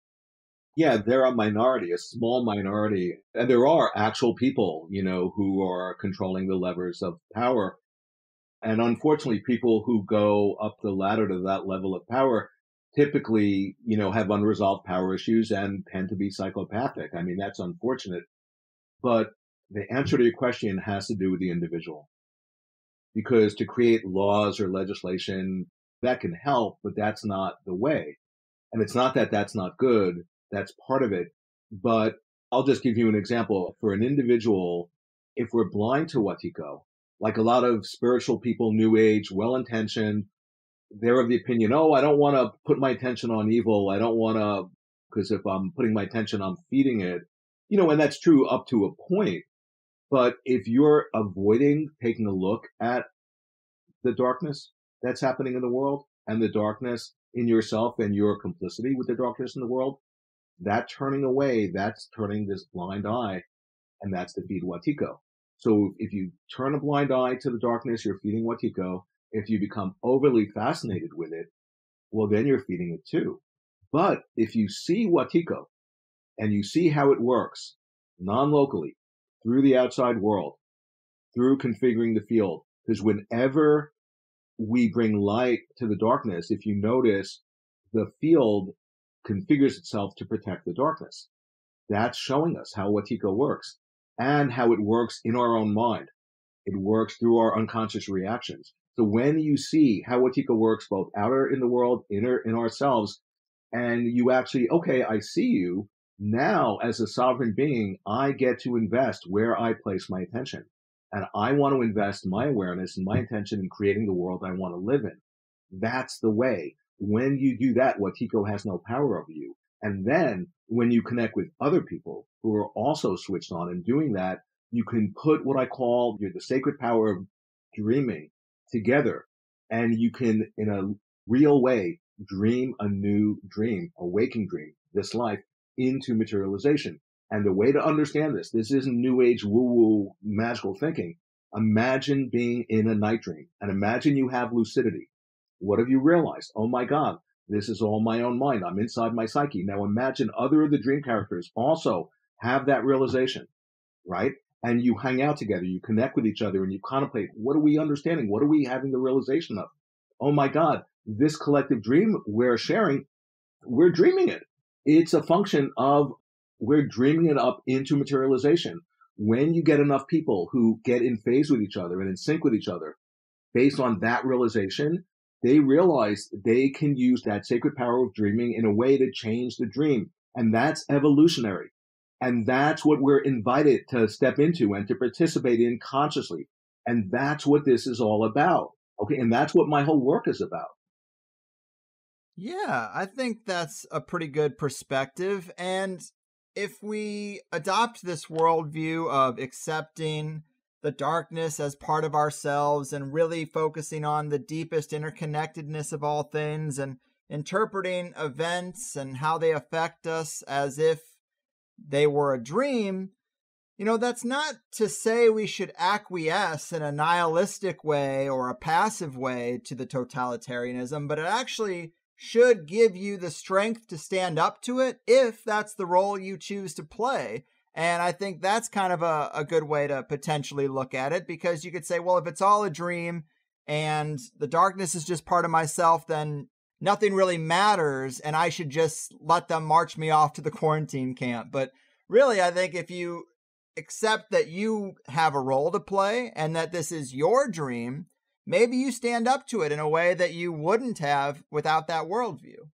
Yeah, they're a minority, a small minority. And there are actual people, you know, who are controlling the levers of power. And unfortunately, people who go up the ladder to that level of power typically, you know, have unresolved power issues and tend to be psychopathic. I mean, that's unfortunate. But the answer to your question has to do with the individual. Because to create laws or legislation, that can help, but that's not the way. And it's not that that's not good. That's part of it. But I'll just give you an example. For an individual, if we're blind to Wetiko, like a lot of spiritual people, new age, well-intentioned, they're of the opinion, oh, I don't want to put my attention on evil. I don't want to, because if I'm putting my attention, I'm feeding it. You know, and that's true up to a point. But if you're avoiding taking a look at the darkness that's happening in the world and the darkness in yourself and your complicity with the darkness in the world, that turning away, that's turning this blind eye, and that's the feed Wetiko. So if you turn a blind eye to the darkness, you're feeding Wetiko. If you become overly fascinated with it, well, then you're feeding it too. But if you see Wetiko and you see how it works non-locally through the outside world, through configuring the field, because whenever we bring light to the darkness, if you notice, the field configures itself to protect the darkness. That's showing us how Wetiko works and how it works in our own mind. It works through our unconscious reactions. So when you see how Wetiko works both outer in the world, inner in ourselves, and you actually, okay, I see you. Now, as a sovereign being, I get to invest where I place my attention. And I want to invest my awareness and my attention in creating the world I want to live in. That's the way. When you do that, Wetiko has no power over you. And then when you connect with other people who are also switched on and doing that, you can put what I call the sacred power of dreaming together. And you can, in a real way, dream a new dream, a waking dream, this life, into materialization. And the way to understand this, this isn't new age woo-woo magical thinking. Imagine being in a night dream and imagine you have lucidity. What have you realized? Oh my God, this is all my own mind. I'm inside my psyche. Now imagine other of the dream characters also have that realization, right? And you hang out together, you connect with each other and you contemplate, what are we understanding? What are we having the realization of? Oh my God, this collective dream we're sharing, we're dreaming it. It's a function of we're dreaming it up into materialization. When you get enough people who get in phase with each other and in sync with each other, based on that realization, they realize they can use that sacred power of dreaming in a way to change the dream. And that's evolutionary. And that's what we're invited to step into and to participate in consciously. And that's what this is all about. Okay. And that's what my whole work is about. Yeah, I think that's a pretty good perspective. And if we adopt this worldview of accepting the darkness as part of ourselves and really focusing on the deepest interconnectedness of all things and interpreting events and how they affect us as if they were a dream, you know, that's not to say we should acquiesce in a nihilistic way or a passive way to the totalitarianism, but it actually should give you the strength to stand up to it if that's the role you choose to play. And I think that's kind of a, a good way to potentially look at it, because you could say, well, if it's all a dream and the darkness is just part of myself, then nothing really matters and I should just let them march me off to the quarantine camp. But really, I think if you accept that you have a role to play and that this is your dream, maybe you stand up to it in a way that you wouldn't have without that worldview.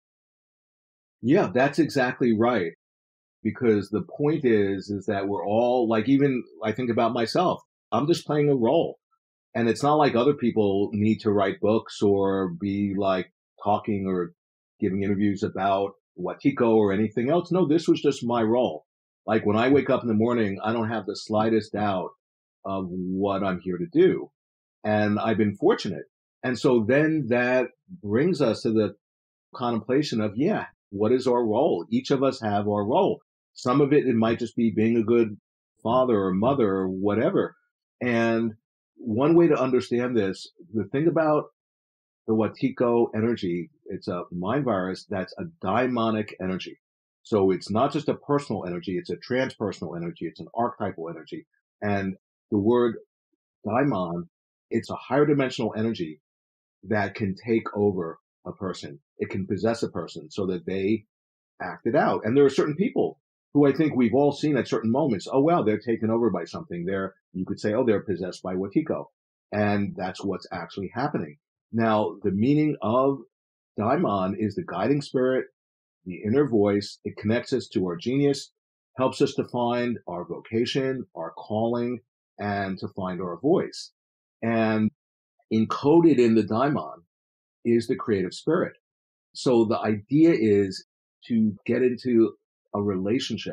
Yeah, that's exactly right. Because the point is, is that we're all like, even I think about myself, I'm just playing a role. And it's not like other people need to write books or be like talking or giving interviews about Wetiko or anything else. No, this was just my role. Like when I wake up in the morning, I don't have the slightest doubt of what I'm here to do. And I've been fortunate. And so then that brings us to the contemplation of, yeah, what is our role? Each of us have our role. Some of it, it might just be being a good father or mother or whatever. And one way to understand this, the thing about the Wetiko energy, it's a mind virus that's a daimonic energy. So it's not just a personal energy, it's a transpersonal energy, it's an archetypal energy. And the word daimon, it's a higher dimensional energy that can take over a person. It can possess a person so that they act it out. And there are certain people who I think we've all seen at certain moments. Oh, wow, they're taken over by something. They're, you could say, oh, they're possessed by Wetiko. And that's what's actually happening. Now, the meaning of daimon is the guiding spirit, the inner voice. It connects us to our genius, helps us to find our vocation, our calling, and to find our voice. And encoded in the daimon is the creative spirit. So the idea is to get into a relationship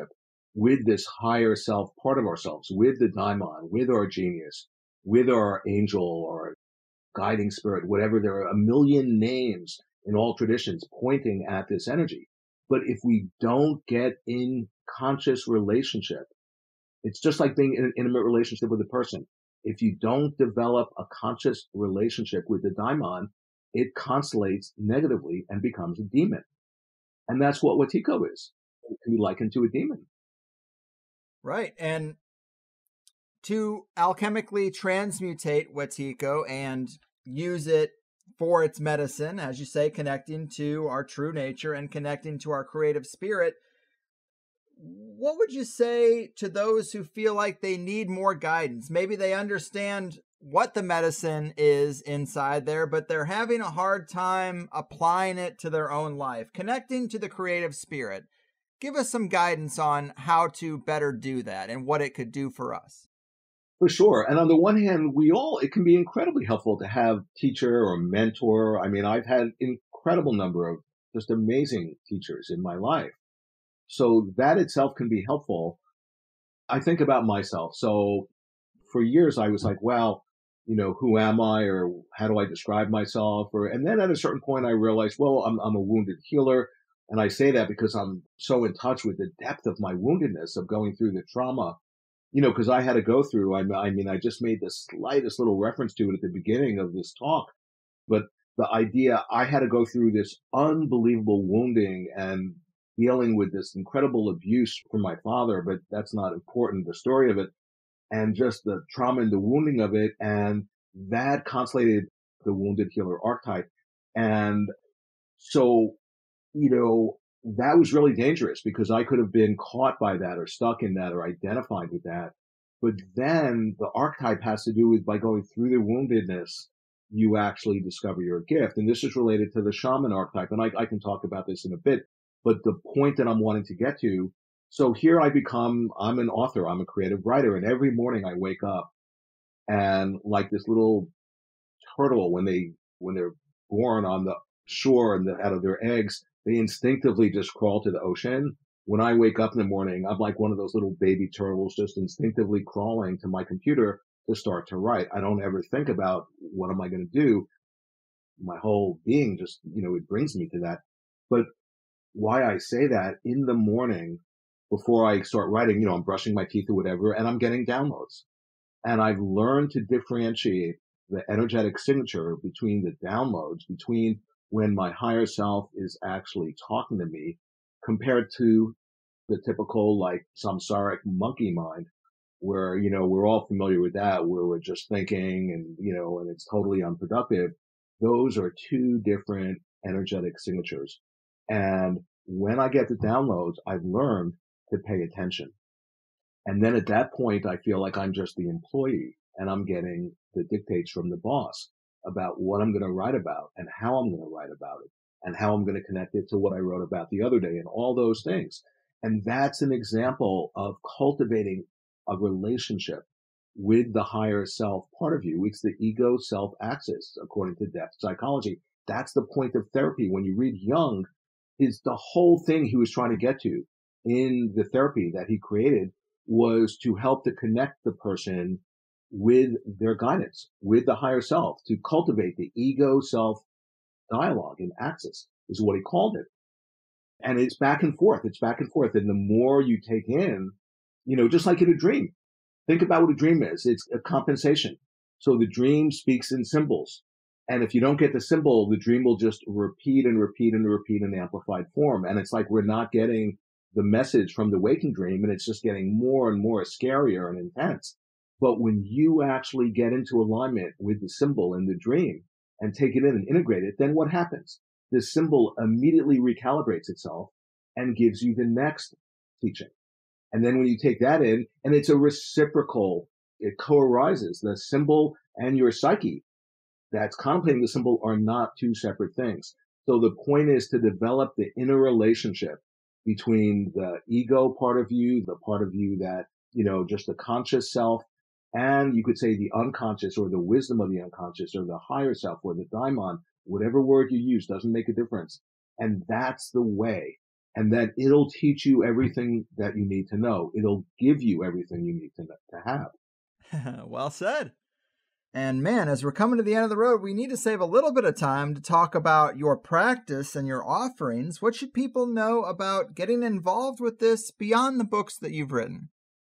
with this higher self part of ourselves, with the daimon, with our genius, with our angel or guiding spirit, whatever. There are a million names in all traditions pointing at this energy. But if we don't get in conscious relationship, it's just like being in an intimate relationship with a person. If you don't develop a conscious relationship with the daimon, it constellates negatively and becomes a demon. And that's what Wetiko is. It can be likened to a demon. Right. And to alchemically transmutate Wetiko and use it for its medicine, as you say, connecting to our true nature and connecting to our creative spirit, what would you say to those who feel like they need more guidance? Maybe they understand what the medicine is inside there, but they're having a hard time applying it to their own life, connecting to the creative spirit. Give us some guidance on how to better do that and what it could do for us. For sure. And on the one hand, we all, it can be incredibly helpful to have teacher or mentor. I mean, I've had incredible number of just amazing teachers in my life. So that itself can be helpful. I think about myself. So for years I was like, well, you know, who am I, or how do I describe myself? Or, and then at a certain point I realized, well, I'm, I'm a wounded healer. And I say that because I'm so in touch with the depth of my woundedness of going through the trauma, you know, because I had to go through, I, I mean, I just made the slightest little reference to it at the beginning of this talk, but the idea I had to go through this unbelievable wounding and dealing with this incredible abuse from my father, but that's not important, the story of it, and just the trauma and the wounding of it. And that constellated the wounded healer archetype. And so, you know, that was really dangerous because I could have been caught by that or stuck in that or identified with that. But then the archetype has to do with by going through the woundedness, you actually discover your gift. And this is related to the shaman archetype. And I, I can talk about this in a bit. But the point that I'm wanting to get to, so here I become, I'm an author, I'm a creative writer. And every morning I wake up and like this little turtle, when they, when they're born on the shore and the, out of their eggs, they instinctively just crawl to the ocean. When I wake up in the morning, I'm like one of those little baby turtles just instinctively crawling to my computer to start to write. I don't ever think about what am I going to do. My whole being just, you know, it brings me to that. But why I say that in the morning before I start writing, you know, I'm brushing my teeth or whatever, and I'm getting downloads. And I've learned to differentiate the energetic signature between the downloads, between when my higher self is actually talking to me compared to the typical like samsaric monkey mind where, you know, we're all familiar with that, where we're just thinking and, you know, and it's totally unproductive. Those are two different energetic signatures. And when I get the downloads, I've learned to pay attention. And then at that point, I feel like I'm just the employee and I'm getting the dictates from the boss about what I'm going to write about and how I'm going to write about it and how I'm going to connect it to what I wrote about the other day and all those things. And that's an example of cultivating a relationship with the higher self part of you. It's the ego self axis, according to depth psychology. That's the point of therapy. When you read Jung, is the whole thing he was trying to get to in the therapy that he created was to help to connect the person with their guidance, with the higher self, to cultivate the ego self dialogue and axis is what he called it. And it's back and forth. It's back and forth. And the more you take in, you know, just like in a dream, think about what a dream is. It's a compensation. So the dream speaks in symbols. And if you don't get the symbol, the dream will just repeat and repeat and repeat in amplified form. And it's like we're not getting the message from the waking dream, and it's just getting more and more scarier and intense. But when you actually get into alignment with the symbol in the dream and take it in and integrate it, then what happens? The symbol immediately recalibrates itself and gives you the next teaching. And then when you take that in, and it's a reciprocal, it co-arises. The symbol and your psyche that's contemplating the symbol are not two separate things. So the point is to develop the inner relationship between the ego part of you, the part of you that, you know, just the conscious self, and you could say the unconscious or the wisdom of the unconscious or the higher self or the daimon, whatever word you use doesn't make a difference. And that's the way and then it'll teach you everything that you need to know. It'll give you everything you need to, to have. Well said. And man, as we're coming to the end of the road, we need to save a little bit of time to talk about your practice and your offerings. What should people know about getting involved with this beyond the books that you've written?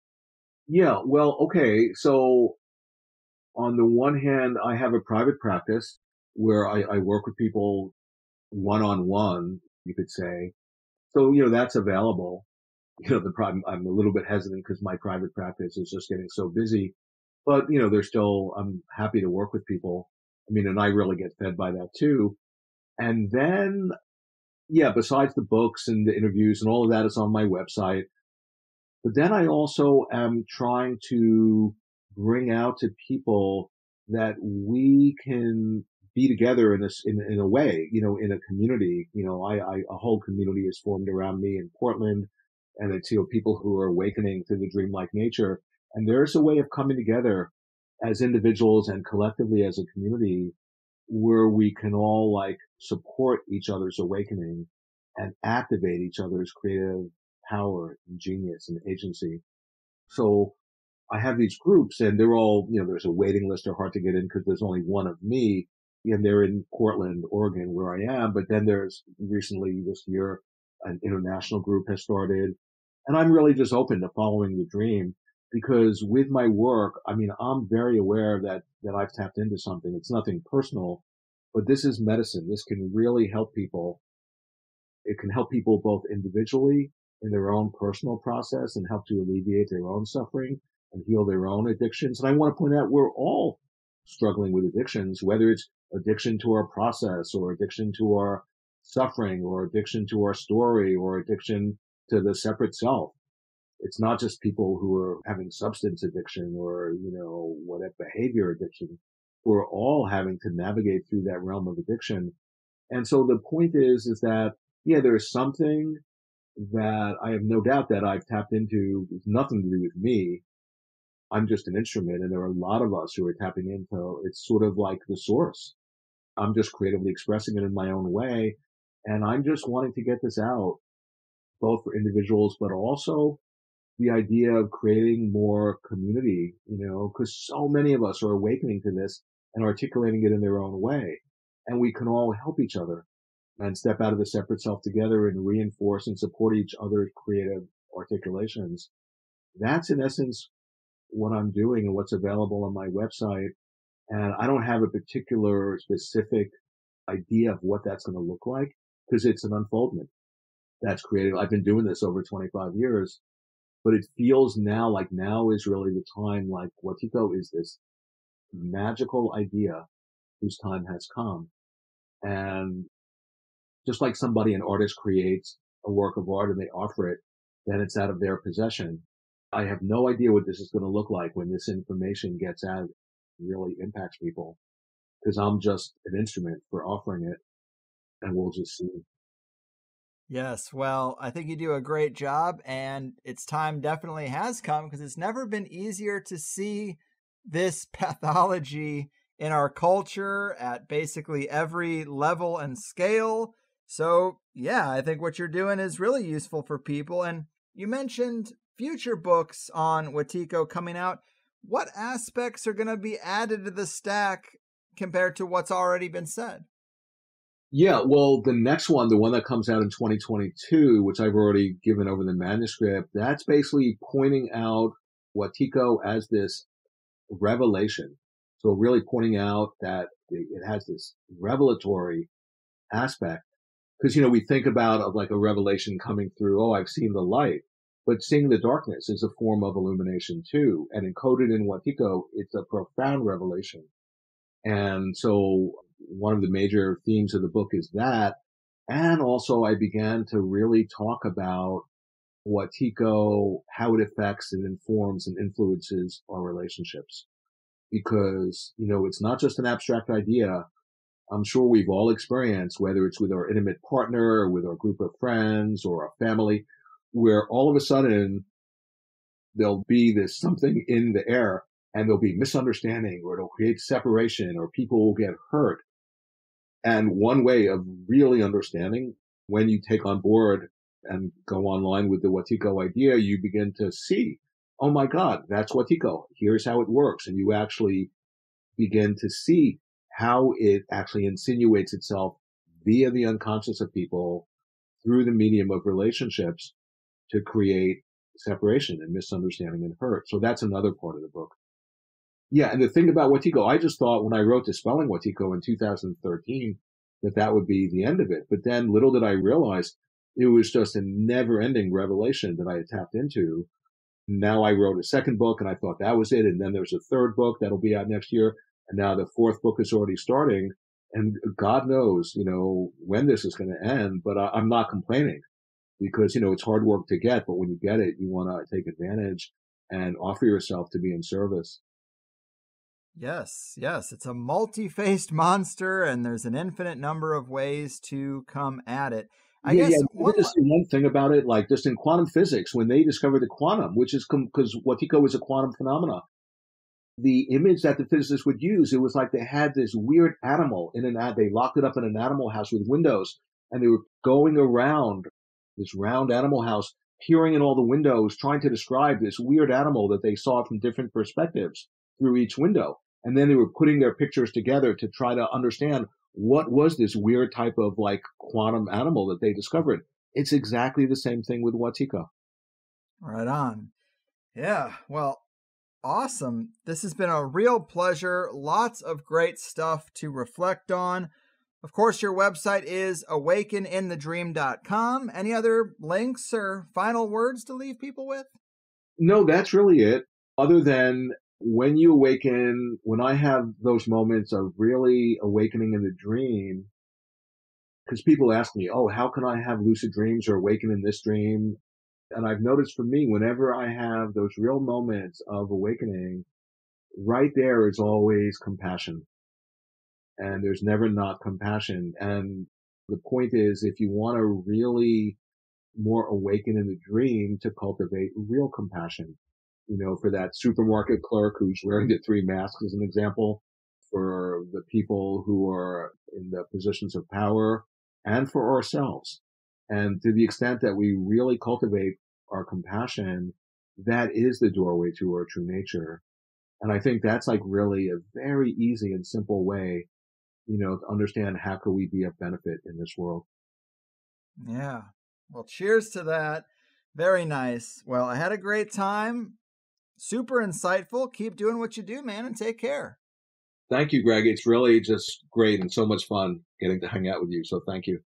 Yeah, well, okay. So on the one hand, I have a private practice where I, I work with people one-on-one, you could say. So, you know, that's available. You know, the problem, I'm a little bit hesitant because my private practice is just getting so busy. But, you know, there's still, I'm happy to work with people. I mean, and I really get fed by that too. And then, yeah, besides the books and the interviews and all of that is on my website. But then I also am trying to bring out to people that we can be together in this, in, in a way, you know, in a community. You know, I, I, a whole community is formed around me in Portland, and it's, you know, people who are awakening to the dreamlike nature. And there's a way of coming together as individuals and collectively as a community where we can all like support each other's awakening and activate each other's creative power and genius and agency. So I have these groups and they're all, you know, there's a waiting list. They're hard to get in because there's only one of me, and they're in Portland, Oregon, where I am. But then there's recently this year, an international group has started, and I'm really just open to following the dream because with my work, I mean, I'm very aware that, that I've tapped into something. It's nothing personal, but this is medicine. This can really help people. It can help people both individually in their own personal process and help to alleviate their own suffering and heal their own addictions. And I want to point out we're all struggling with addictions, whether it's addiction to our process or addiction to our suffering or addiction to our story or addiction to the separate self. It's not just people who are having substance addiction or, you know, whatever behavior addiction. We're all having to navigate through that realm of addiction. And so the point is, is that, yeah, there's something that I have no doubt that I've tapped into. It's nothing to do with me. I'm just an instrument, and there are a lot of us who are tapping into, it's sort of like the source. I'm just creatively expressing it in my own way. And I'm just wanting to get this out, both for individuals, but also the idea of creating more community, you know, because so many of us are awakening to this and articulating it in their own way. And we can all help each other and step out of the separate self together and reinforce and support each other's creative articulations. That's in essence what I'm doing and what's available on my website. And I don't have a particular specific idea of what that's going to look like because it's an unfoldment that's created. I've been doing this over twenty-five years, but it feels now like now is really the time. Like Wetiko is this magical idea whose time has come. And just like somebody, an artist creates a work of art and they offer it, then it's out of their possession. I have no idea what this is going to look like when this information gets out, really impacts people, because I'm just an instrument for offering it, and we'll just see. Yes, well, I think you do a great job, and its time definitely has come because it's never been easier to see this pathology in our culture at basically every level and scale. So, yeah, I think what you're doing is really useful for people. And you mentioned future books on Wetiko coming out. What aspects are going to be added to the stack compared to what's already been said? Yeah, well, the next one, the one that comes out in twenty twenty-two, which I've already given over the manuscript, that's basically pointing out Wetiko as this revelation. So really pointing out that it has this revelatory aspect. Because, you know, we think about of like a revelation coming through, oh, I've seen the light. But seeing the darkness is a form of illumination too. And encoded in Wetiko, it's a profound revelation. And so one of the major themes of the book is that. And also I began to really talk about Wetiko, how it affects and informs and influences our relationships. Because, you know, it's not just an abstract idea. I'm sure we've all experienced, whether it's with our intimate partner or with our group of friends or our family, where all of a sudden there'll be this something in the air and there'll be misunderstanding or it'll create separation or people will get hurt. And one way of really understanding when you take on board and go online with the Wetiko idea, you begin to see, oh my God, that's Wetiko. Here's how it works. And you actually begin to see how it actually insinuates itself via the unconscious of people through the medium of relationships to create separation and misunderstanding and hurt. So that's another part of the book. Yeah, and the thing about Wetiko, I just thought when I wrote Dispelling Wetiko in two thousand thirteen that that would be the end of it. But then little did I realize it was just a never-ending revelation that I had tapped into. Now I wrote a second book, and I thought that was it. And then there's a third book that'll be out next year. And now the fourth book is already starting. And God knows, you know, when this is going to end. But I, I'm not complaining because, you know, it's hard work to get. But when you get it, you want to take advantage and offer yourself to be in service. Yes, yes. It's a multi-faced monster, and there's an infinite number of ways to come at it. I yeah, guess yeah. one, Just one thing about it, like just in quantum physics, when they discovered the quantum, which is because com- Wetiko is a quantum phenomena, the image that the physicists would use, it was like they had this weird animal in an ad. They locked it up in an animal house with windows, and they were going around this round animal house, peering in all the windows, trying to describe this weird animal that they saw from different perspectives through each window. And then they were putting their pictures together to try to understand what was this weird type of like quantum animal that they discovered. It's exactly the same thing with Wetiko. Right on. Yeah, well, awesome. This has been a real pleasure. Lots of great stuff to reflect on. Of course, your website is awaken in the dream dot com. Any other links or final words to leave people with? No, that's really it. Other than when you awaken, when I have those moments of really awakening in the dream, because people ask me, oh, how can I have lucid dreams or awaken in this dream? And I've noticed for me, whenever I have those real moments of awakening, right there is always compassion. And there's never not compassion. And the point is, if you want to really more awaken in the dream, to cultivate real compassion. You know, for that supermarket clerk who's wearing the three masks as an example, for the people who are in the positions of power, and for ourselves. And to the extent that we really cultivate our compassion, that is the doorway to our true nature. And I think that's like really a very easy and simple way, you know, to understand how can we be of benefit in this world. Yeah. Well, cheers to that. Very nice. Well, I had a great time. Super insightful. Keep doing what you do, man, and take care. Thank you, Greg. It's really just great and so much fun getting to hang out with you. So thank you.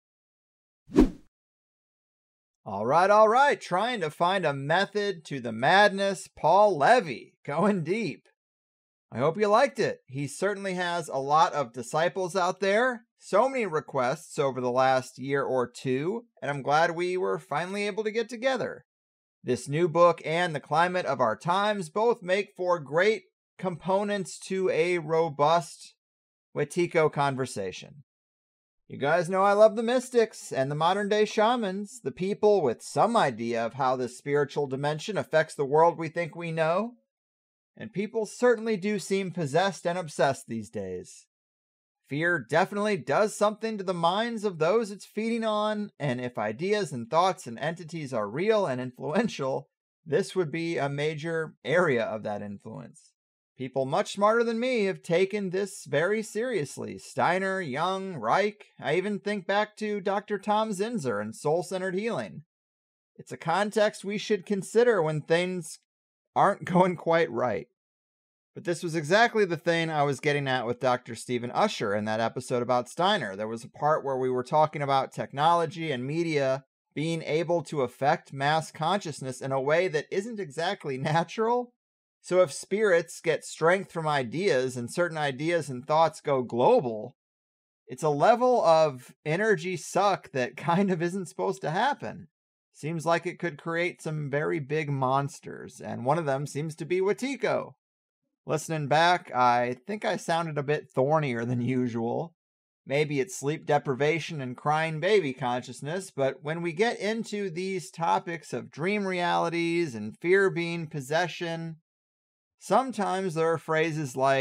All right, all right. Trying to find a method to the madness. Paul Levy, going deep. I hope you liked it. He certainly has a lot of disciples out there. So many requests over the last year or two, and I'm glad we were finally able to get together. This new book and the climate of our times both make for great components to a robust Wetiko conversation. You guys know I love the mystics and the modern day shamans, the people with some idea of how the spiritual dimension affects the world we think we know. And people certainly do seem possessed and obsessed these days. Fear definitely does something to the minds of those it's feeding on, and if ideas and thoughts and entities are real and influential, this would be a major area of that influence. People much smarter than me have taken this very seriously. Steiner, Jung, Reich, I even think back to Doctor Tom Zinzer and soul-centered healing. It's a context we should consider when things aren't going quite right. But this was exactly the thing I was getting at with Doctor Stephen Usher in that episode about Steiner. There was a part where we were talking about technology and media being able to affect mass consciousness in a way that isn't exactly natural. So if spirits get strength from ideas and certain ideas and thoughts go global, it's a level of energy suck that kind of isn't supposed to happen. Seems like it could create some very big monsters, and one of them seems to be Wetiko. Listening back, I think I sounded a bit thornier than usual. Maybe it's sleep deprivation and crying baby consciousness, but when we get into these topics of dream realities and fear being possession, sometimes there are phrases like,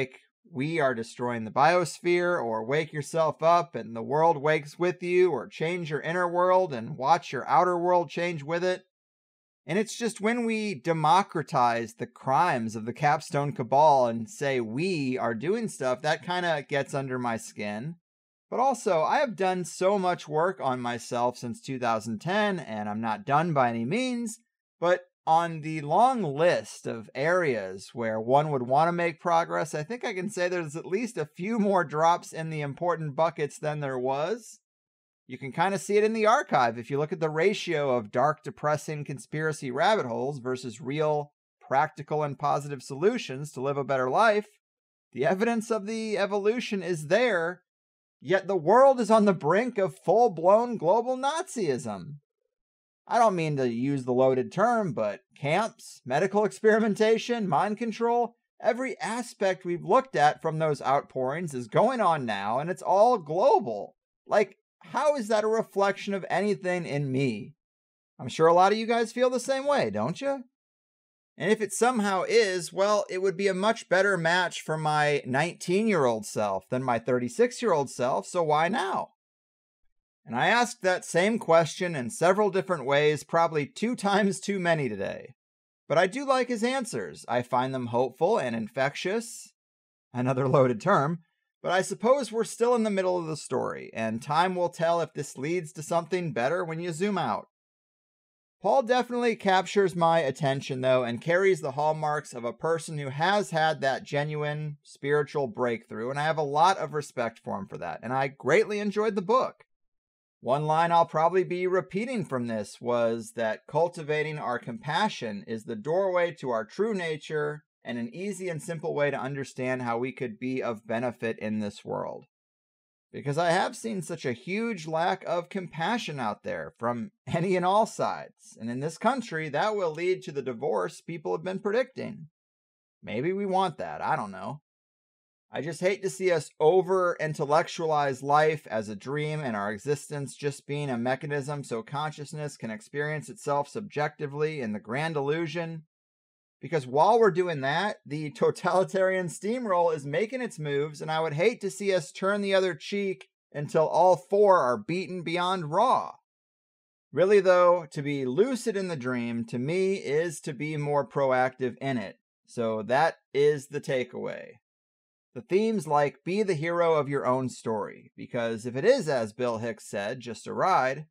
we are destroying the biosphere, or wake yourself up and the world wakes with you, or change your inner world and watch your outer world change with it. And it's just when we democratize the crimes of the capstone cabal and say we are doing stuff, that kind of gets under my skin. But also, I have done so much work on myself since two thousand ten, and I'm not done by any means, but on the long list of areas where one would want to make progress, I think I can say there's at least a few more drops in the important buckets than there was. You can kind of see it in the archive if you look at the ratio of dark, depressing conspiracy rabbit holes versus real, practical, and positive solutions to live a better life. The evidence of the evolution is there, yet the world is on the brink of full-blown global Nazism. I don't mean to use the loaded term, but camps, medical experimentation, mind control, every aspect we've looked at from those outpourings is going on now, and it's all global. Like, how is that a reflection of anything in me? I'm sure a lot of you guys feel the same way, don't you? And if it somehow is, well, it would be a much better match for my nineteen-year-old self than my thirty-six-year-old self, so why now? And I asked that same question in several different ways, probably two times too many today. But I do like his answers. I find them hopeful and infectious. Another loaded term. But I suppose we're still in the middle of the story, and time will tell if this leads to something better when you zoom out. Paul definitely captures my attention, though, and carries the hallmarks of a person who has had that genuine spiritual breakthrough, and I have a lot of respect for him for that, and I greatly enjoyed the book. One line I'll probably be repeating from this was that cultivating our compassion is the doorway to our true nature and an easy and simple way to understand how we could be of benefit in this world. Because I have seen such a huge lack of compassion out there from any and all sides, and in this country, that will lead to the divorce people have been predicting. Maybe we want that, I don't know. I just hate to see us over-intellectualize life as a dream and our existence just being a mechanism so consciousness can experience itself subjectively in the grand illusion. Because while we're doing that, the totalitarian steamroll is making its moves, and I would hate to see us turn the other cheek until all four are beaten beyond raw. Really, though, to be lucid in the dream, to me, is to be more proactive in it. So that is the takeaway. The themes like be the hero of your own story, because if it is, as Bill Hicks said, just a ride,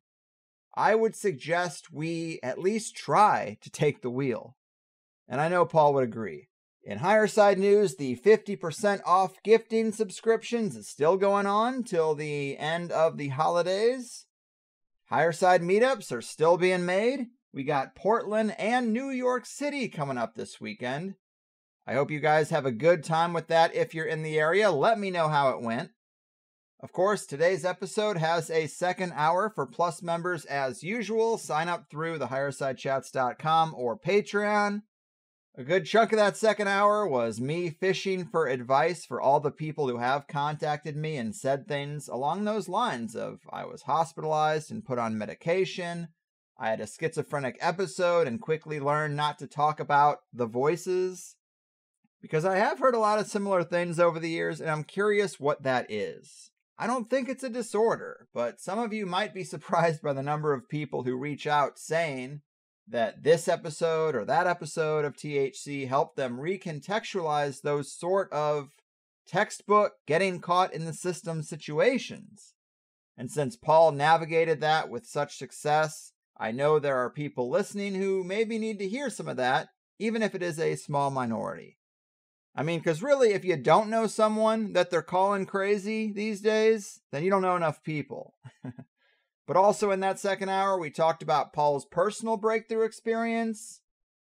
I would suggest we at least try to take the wheel. And I know Paul would agree. In Higher Side news, the fifty percent off gifting subscriptions is still going on till the end of the holidays. Higher Side meetups are still being made. We got Portland and New York City coming up this weekend. I hope you guys have a good time with that. If you're in the area, let me know how it went. Of course, today's episode has a second hour for Plus members as usual. Sign up through the higher side chats dot com or Patreon. A good chunk of that second hour was me fishing for advice for all the people who have contacted me and said things along those lines of I was hospitalized and put on medication, I had a schizophrenic episode and quickly learned not to talk about the voices. Because I have heard a lot of similar things over the years, and I'm curious what that is. I don't think it's a disorder, but some of you might be surprised by the number of people who reach out saying that this episode or that episode of T H C helped them recontextualize those sort of textbook getting caught in the system situations. And since Paul navigated that with such success, I know there are people listening who maybe need to hear some of that, even if it is a small minority. I mean, because really, if you don't know someone that they're calling crazy these days, then you don't know enough people. But also in that second hour, we talked about Paul's personal breakthrough experience,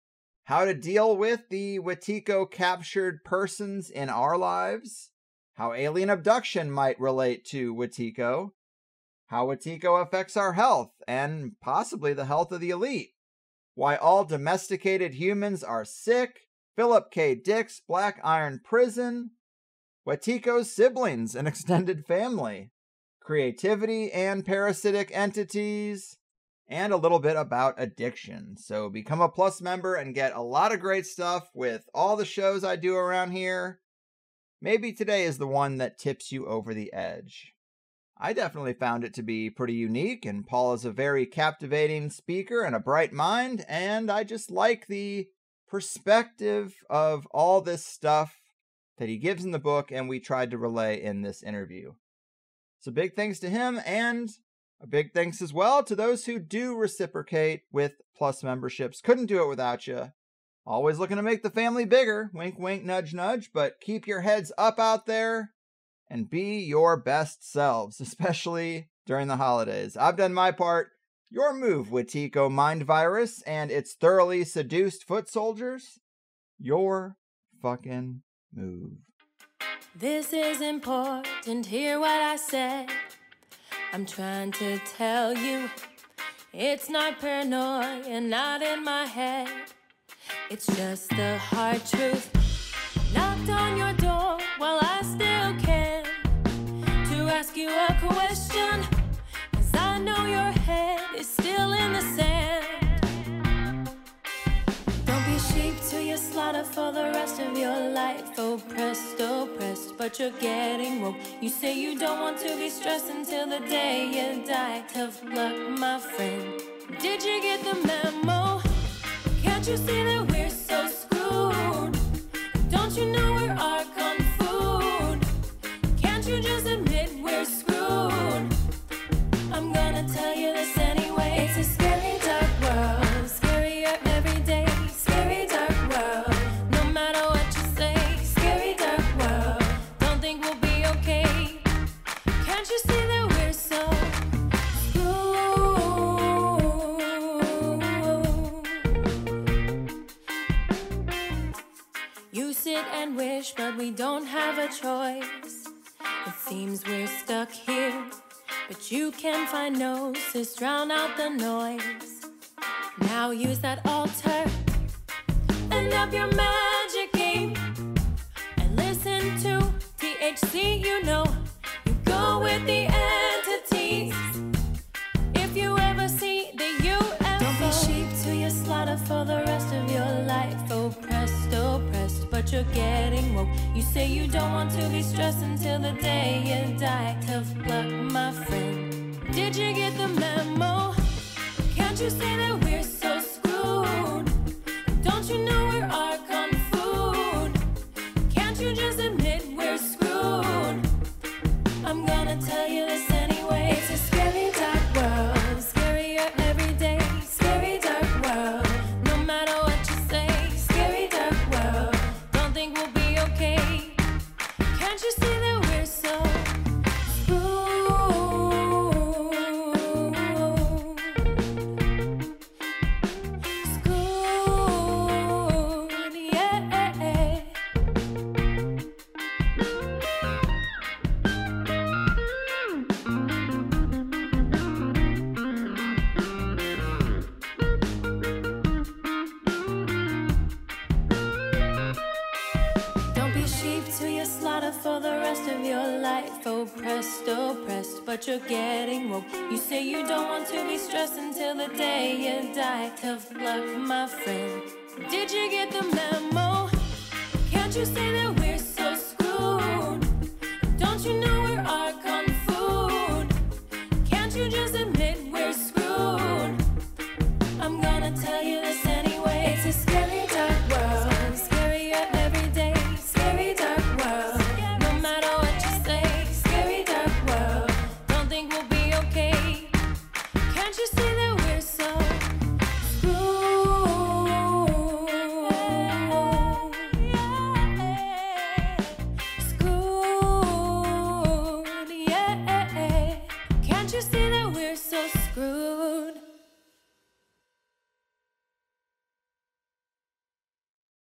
how to deal with the Wetiko captured persons in our lives, how alien abduction might relate to Wetiko, how Wetiko affects our health and possibly the health of the elite, why all domesticated humans are sick, Philip K. Dick's Black Iron Prison, Wetiko's siblings and extended family, creativity and parasitic entities, and a little bit about addiction. So become a Plus member and get a lot of great stuff with all the shows I do around here. maybe today is the one that tips you over the edge. I definitely found it to be pretty unique, and Paul is a very captivating speaker and a bright mind, and I just like the perspective of all this stuff that he gives in the book and we tried to relay in this interview. So big thanks to him, and a big thanks as well to those who do reciprocate with Plus memberships. Couldn't do it without you. Always looking to make the family bigger. Wink, wink, nudge, nudge. But keep your heads up out there and be your best selves, especially during the holidays. I've done my part. Your move, Wetiko Mind Virus and its thoroughly seduced foot soldiers. Your fucking move. This is important, hear what I said. I'm trying to tell you, it's not paranoia, not in my head. It's just the hard truth. Knocked on your door while I still can to ask you a question, 'cause I know your head is still in the sand. Don't be sheep to your slaughter for the rest of your life. Oh, pressed, oh, pressed, but you're getting woke. You say you don't want to be stressed until the day you die. Tough luck, my friend. Did you get the memo? Can't you see that we're so screwed? Don't you know we're our kung food? Can't you just admit we're screwed? I'm gonna tell you this anyway. It's a scary dark world, scarier every day. Scary dark world, no matter what you say. Scary dark world, don't think we'll be okay. Can't you see that we're so You sit and wish, but we don't have a choice. It seems we're stuck here, but you can find gnosis, drown out the noise. Now use that altar and up your magic game and listen to T H C, you know. You go with the entities if you ever see the U F O. Don't be sheep to your slaughter for the rest of your life. Oh, presto, pressed, but you're getting woke. You say you don't want to be stressed until the day you die. Tough luck, my friend. Did you get the memo? Can't you say that we're so screwed? Don't you know we're our kung food? Can't you just admit we're screwed? I'm gonna tell you this anyway. It's a scary dark world, scarier every day. Scary dark world, no matter what you say. Scary dark world, don't think we'll be okay. Can't you see that we're so for the rest of your life. Oh, presto, pressed, but you're getting woke. You say you don't want to be stressed until the day you die. Tough luck, my friend. Did you get the memo? Can't you say that we're so screwed? Don't you know we're our kung food? Can't you just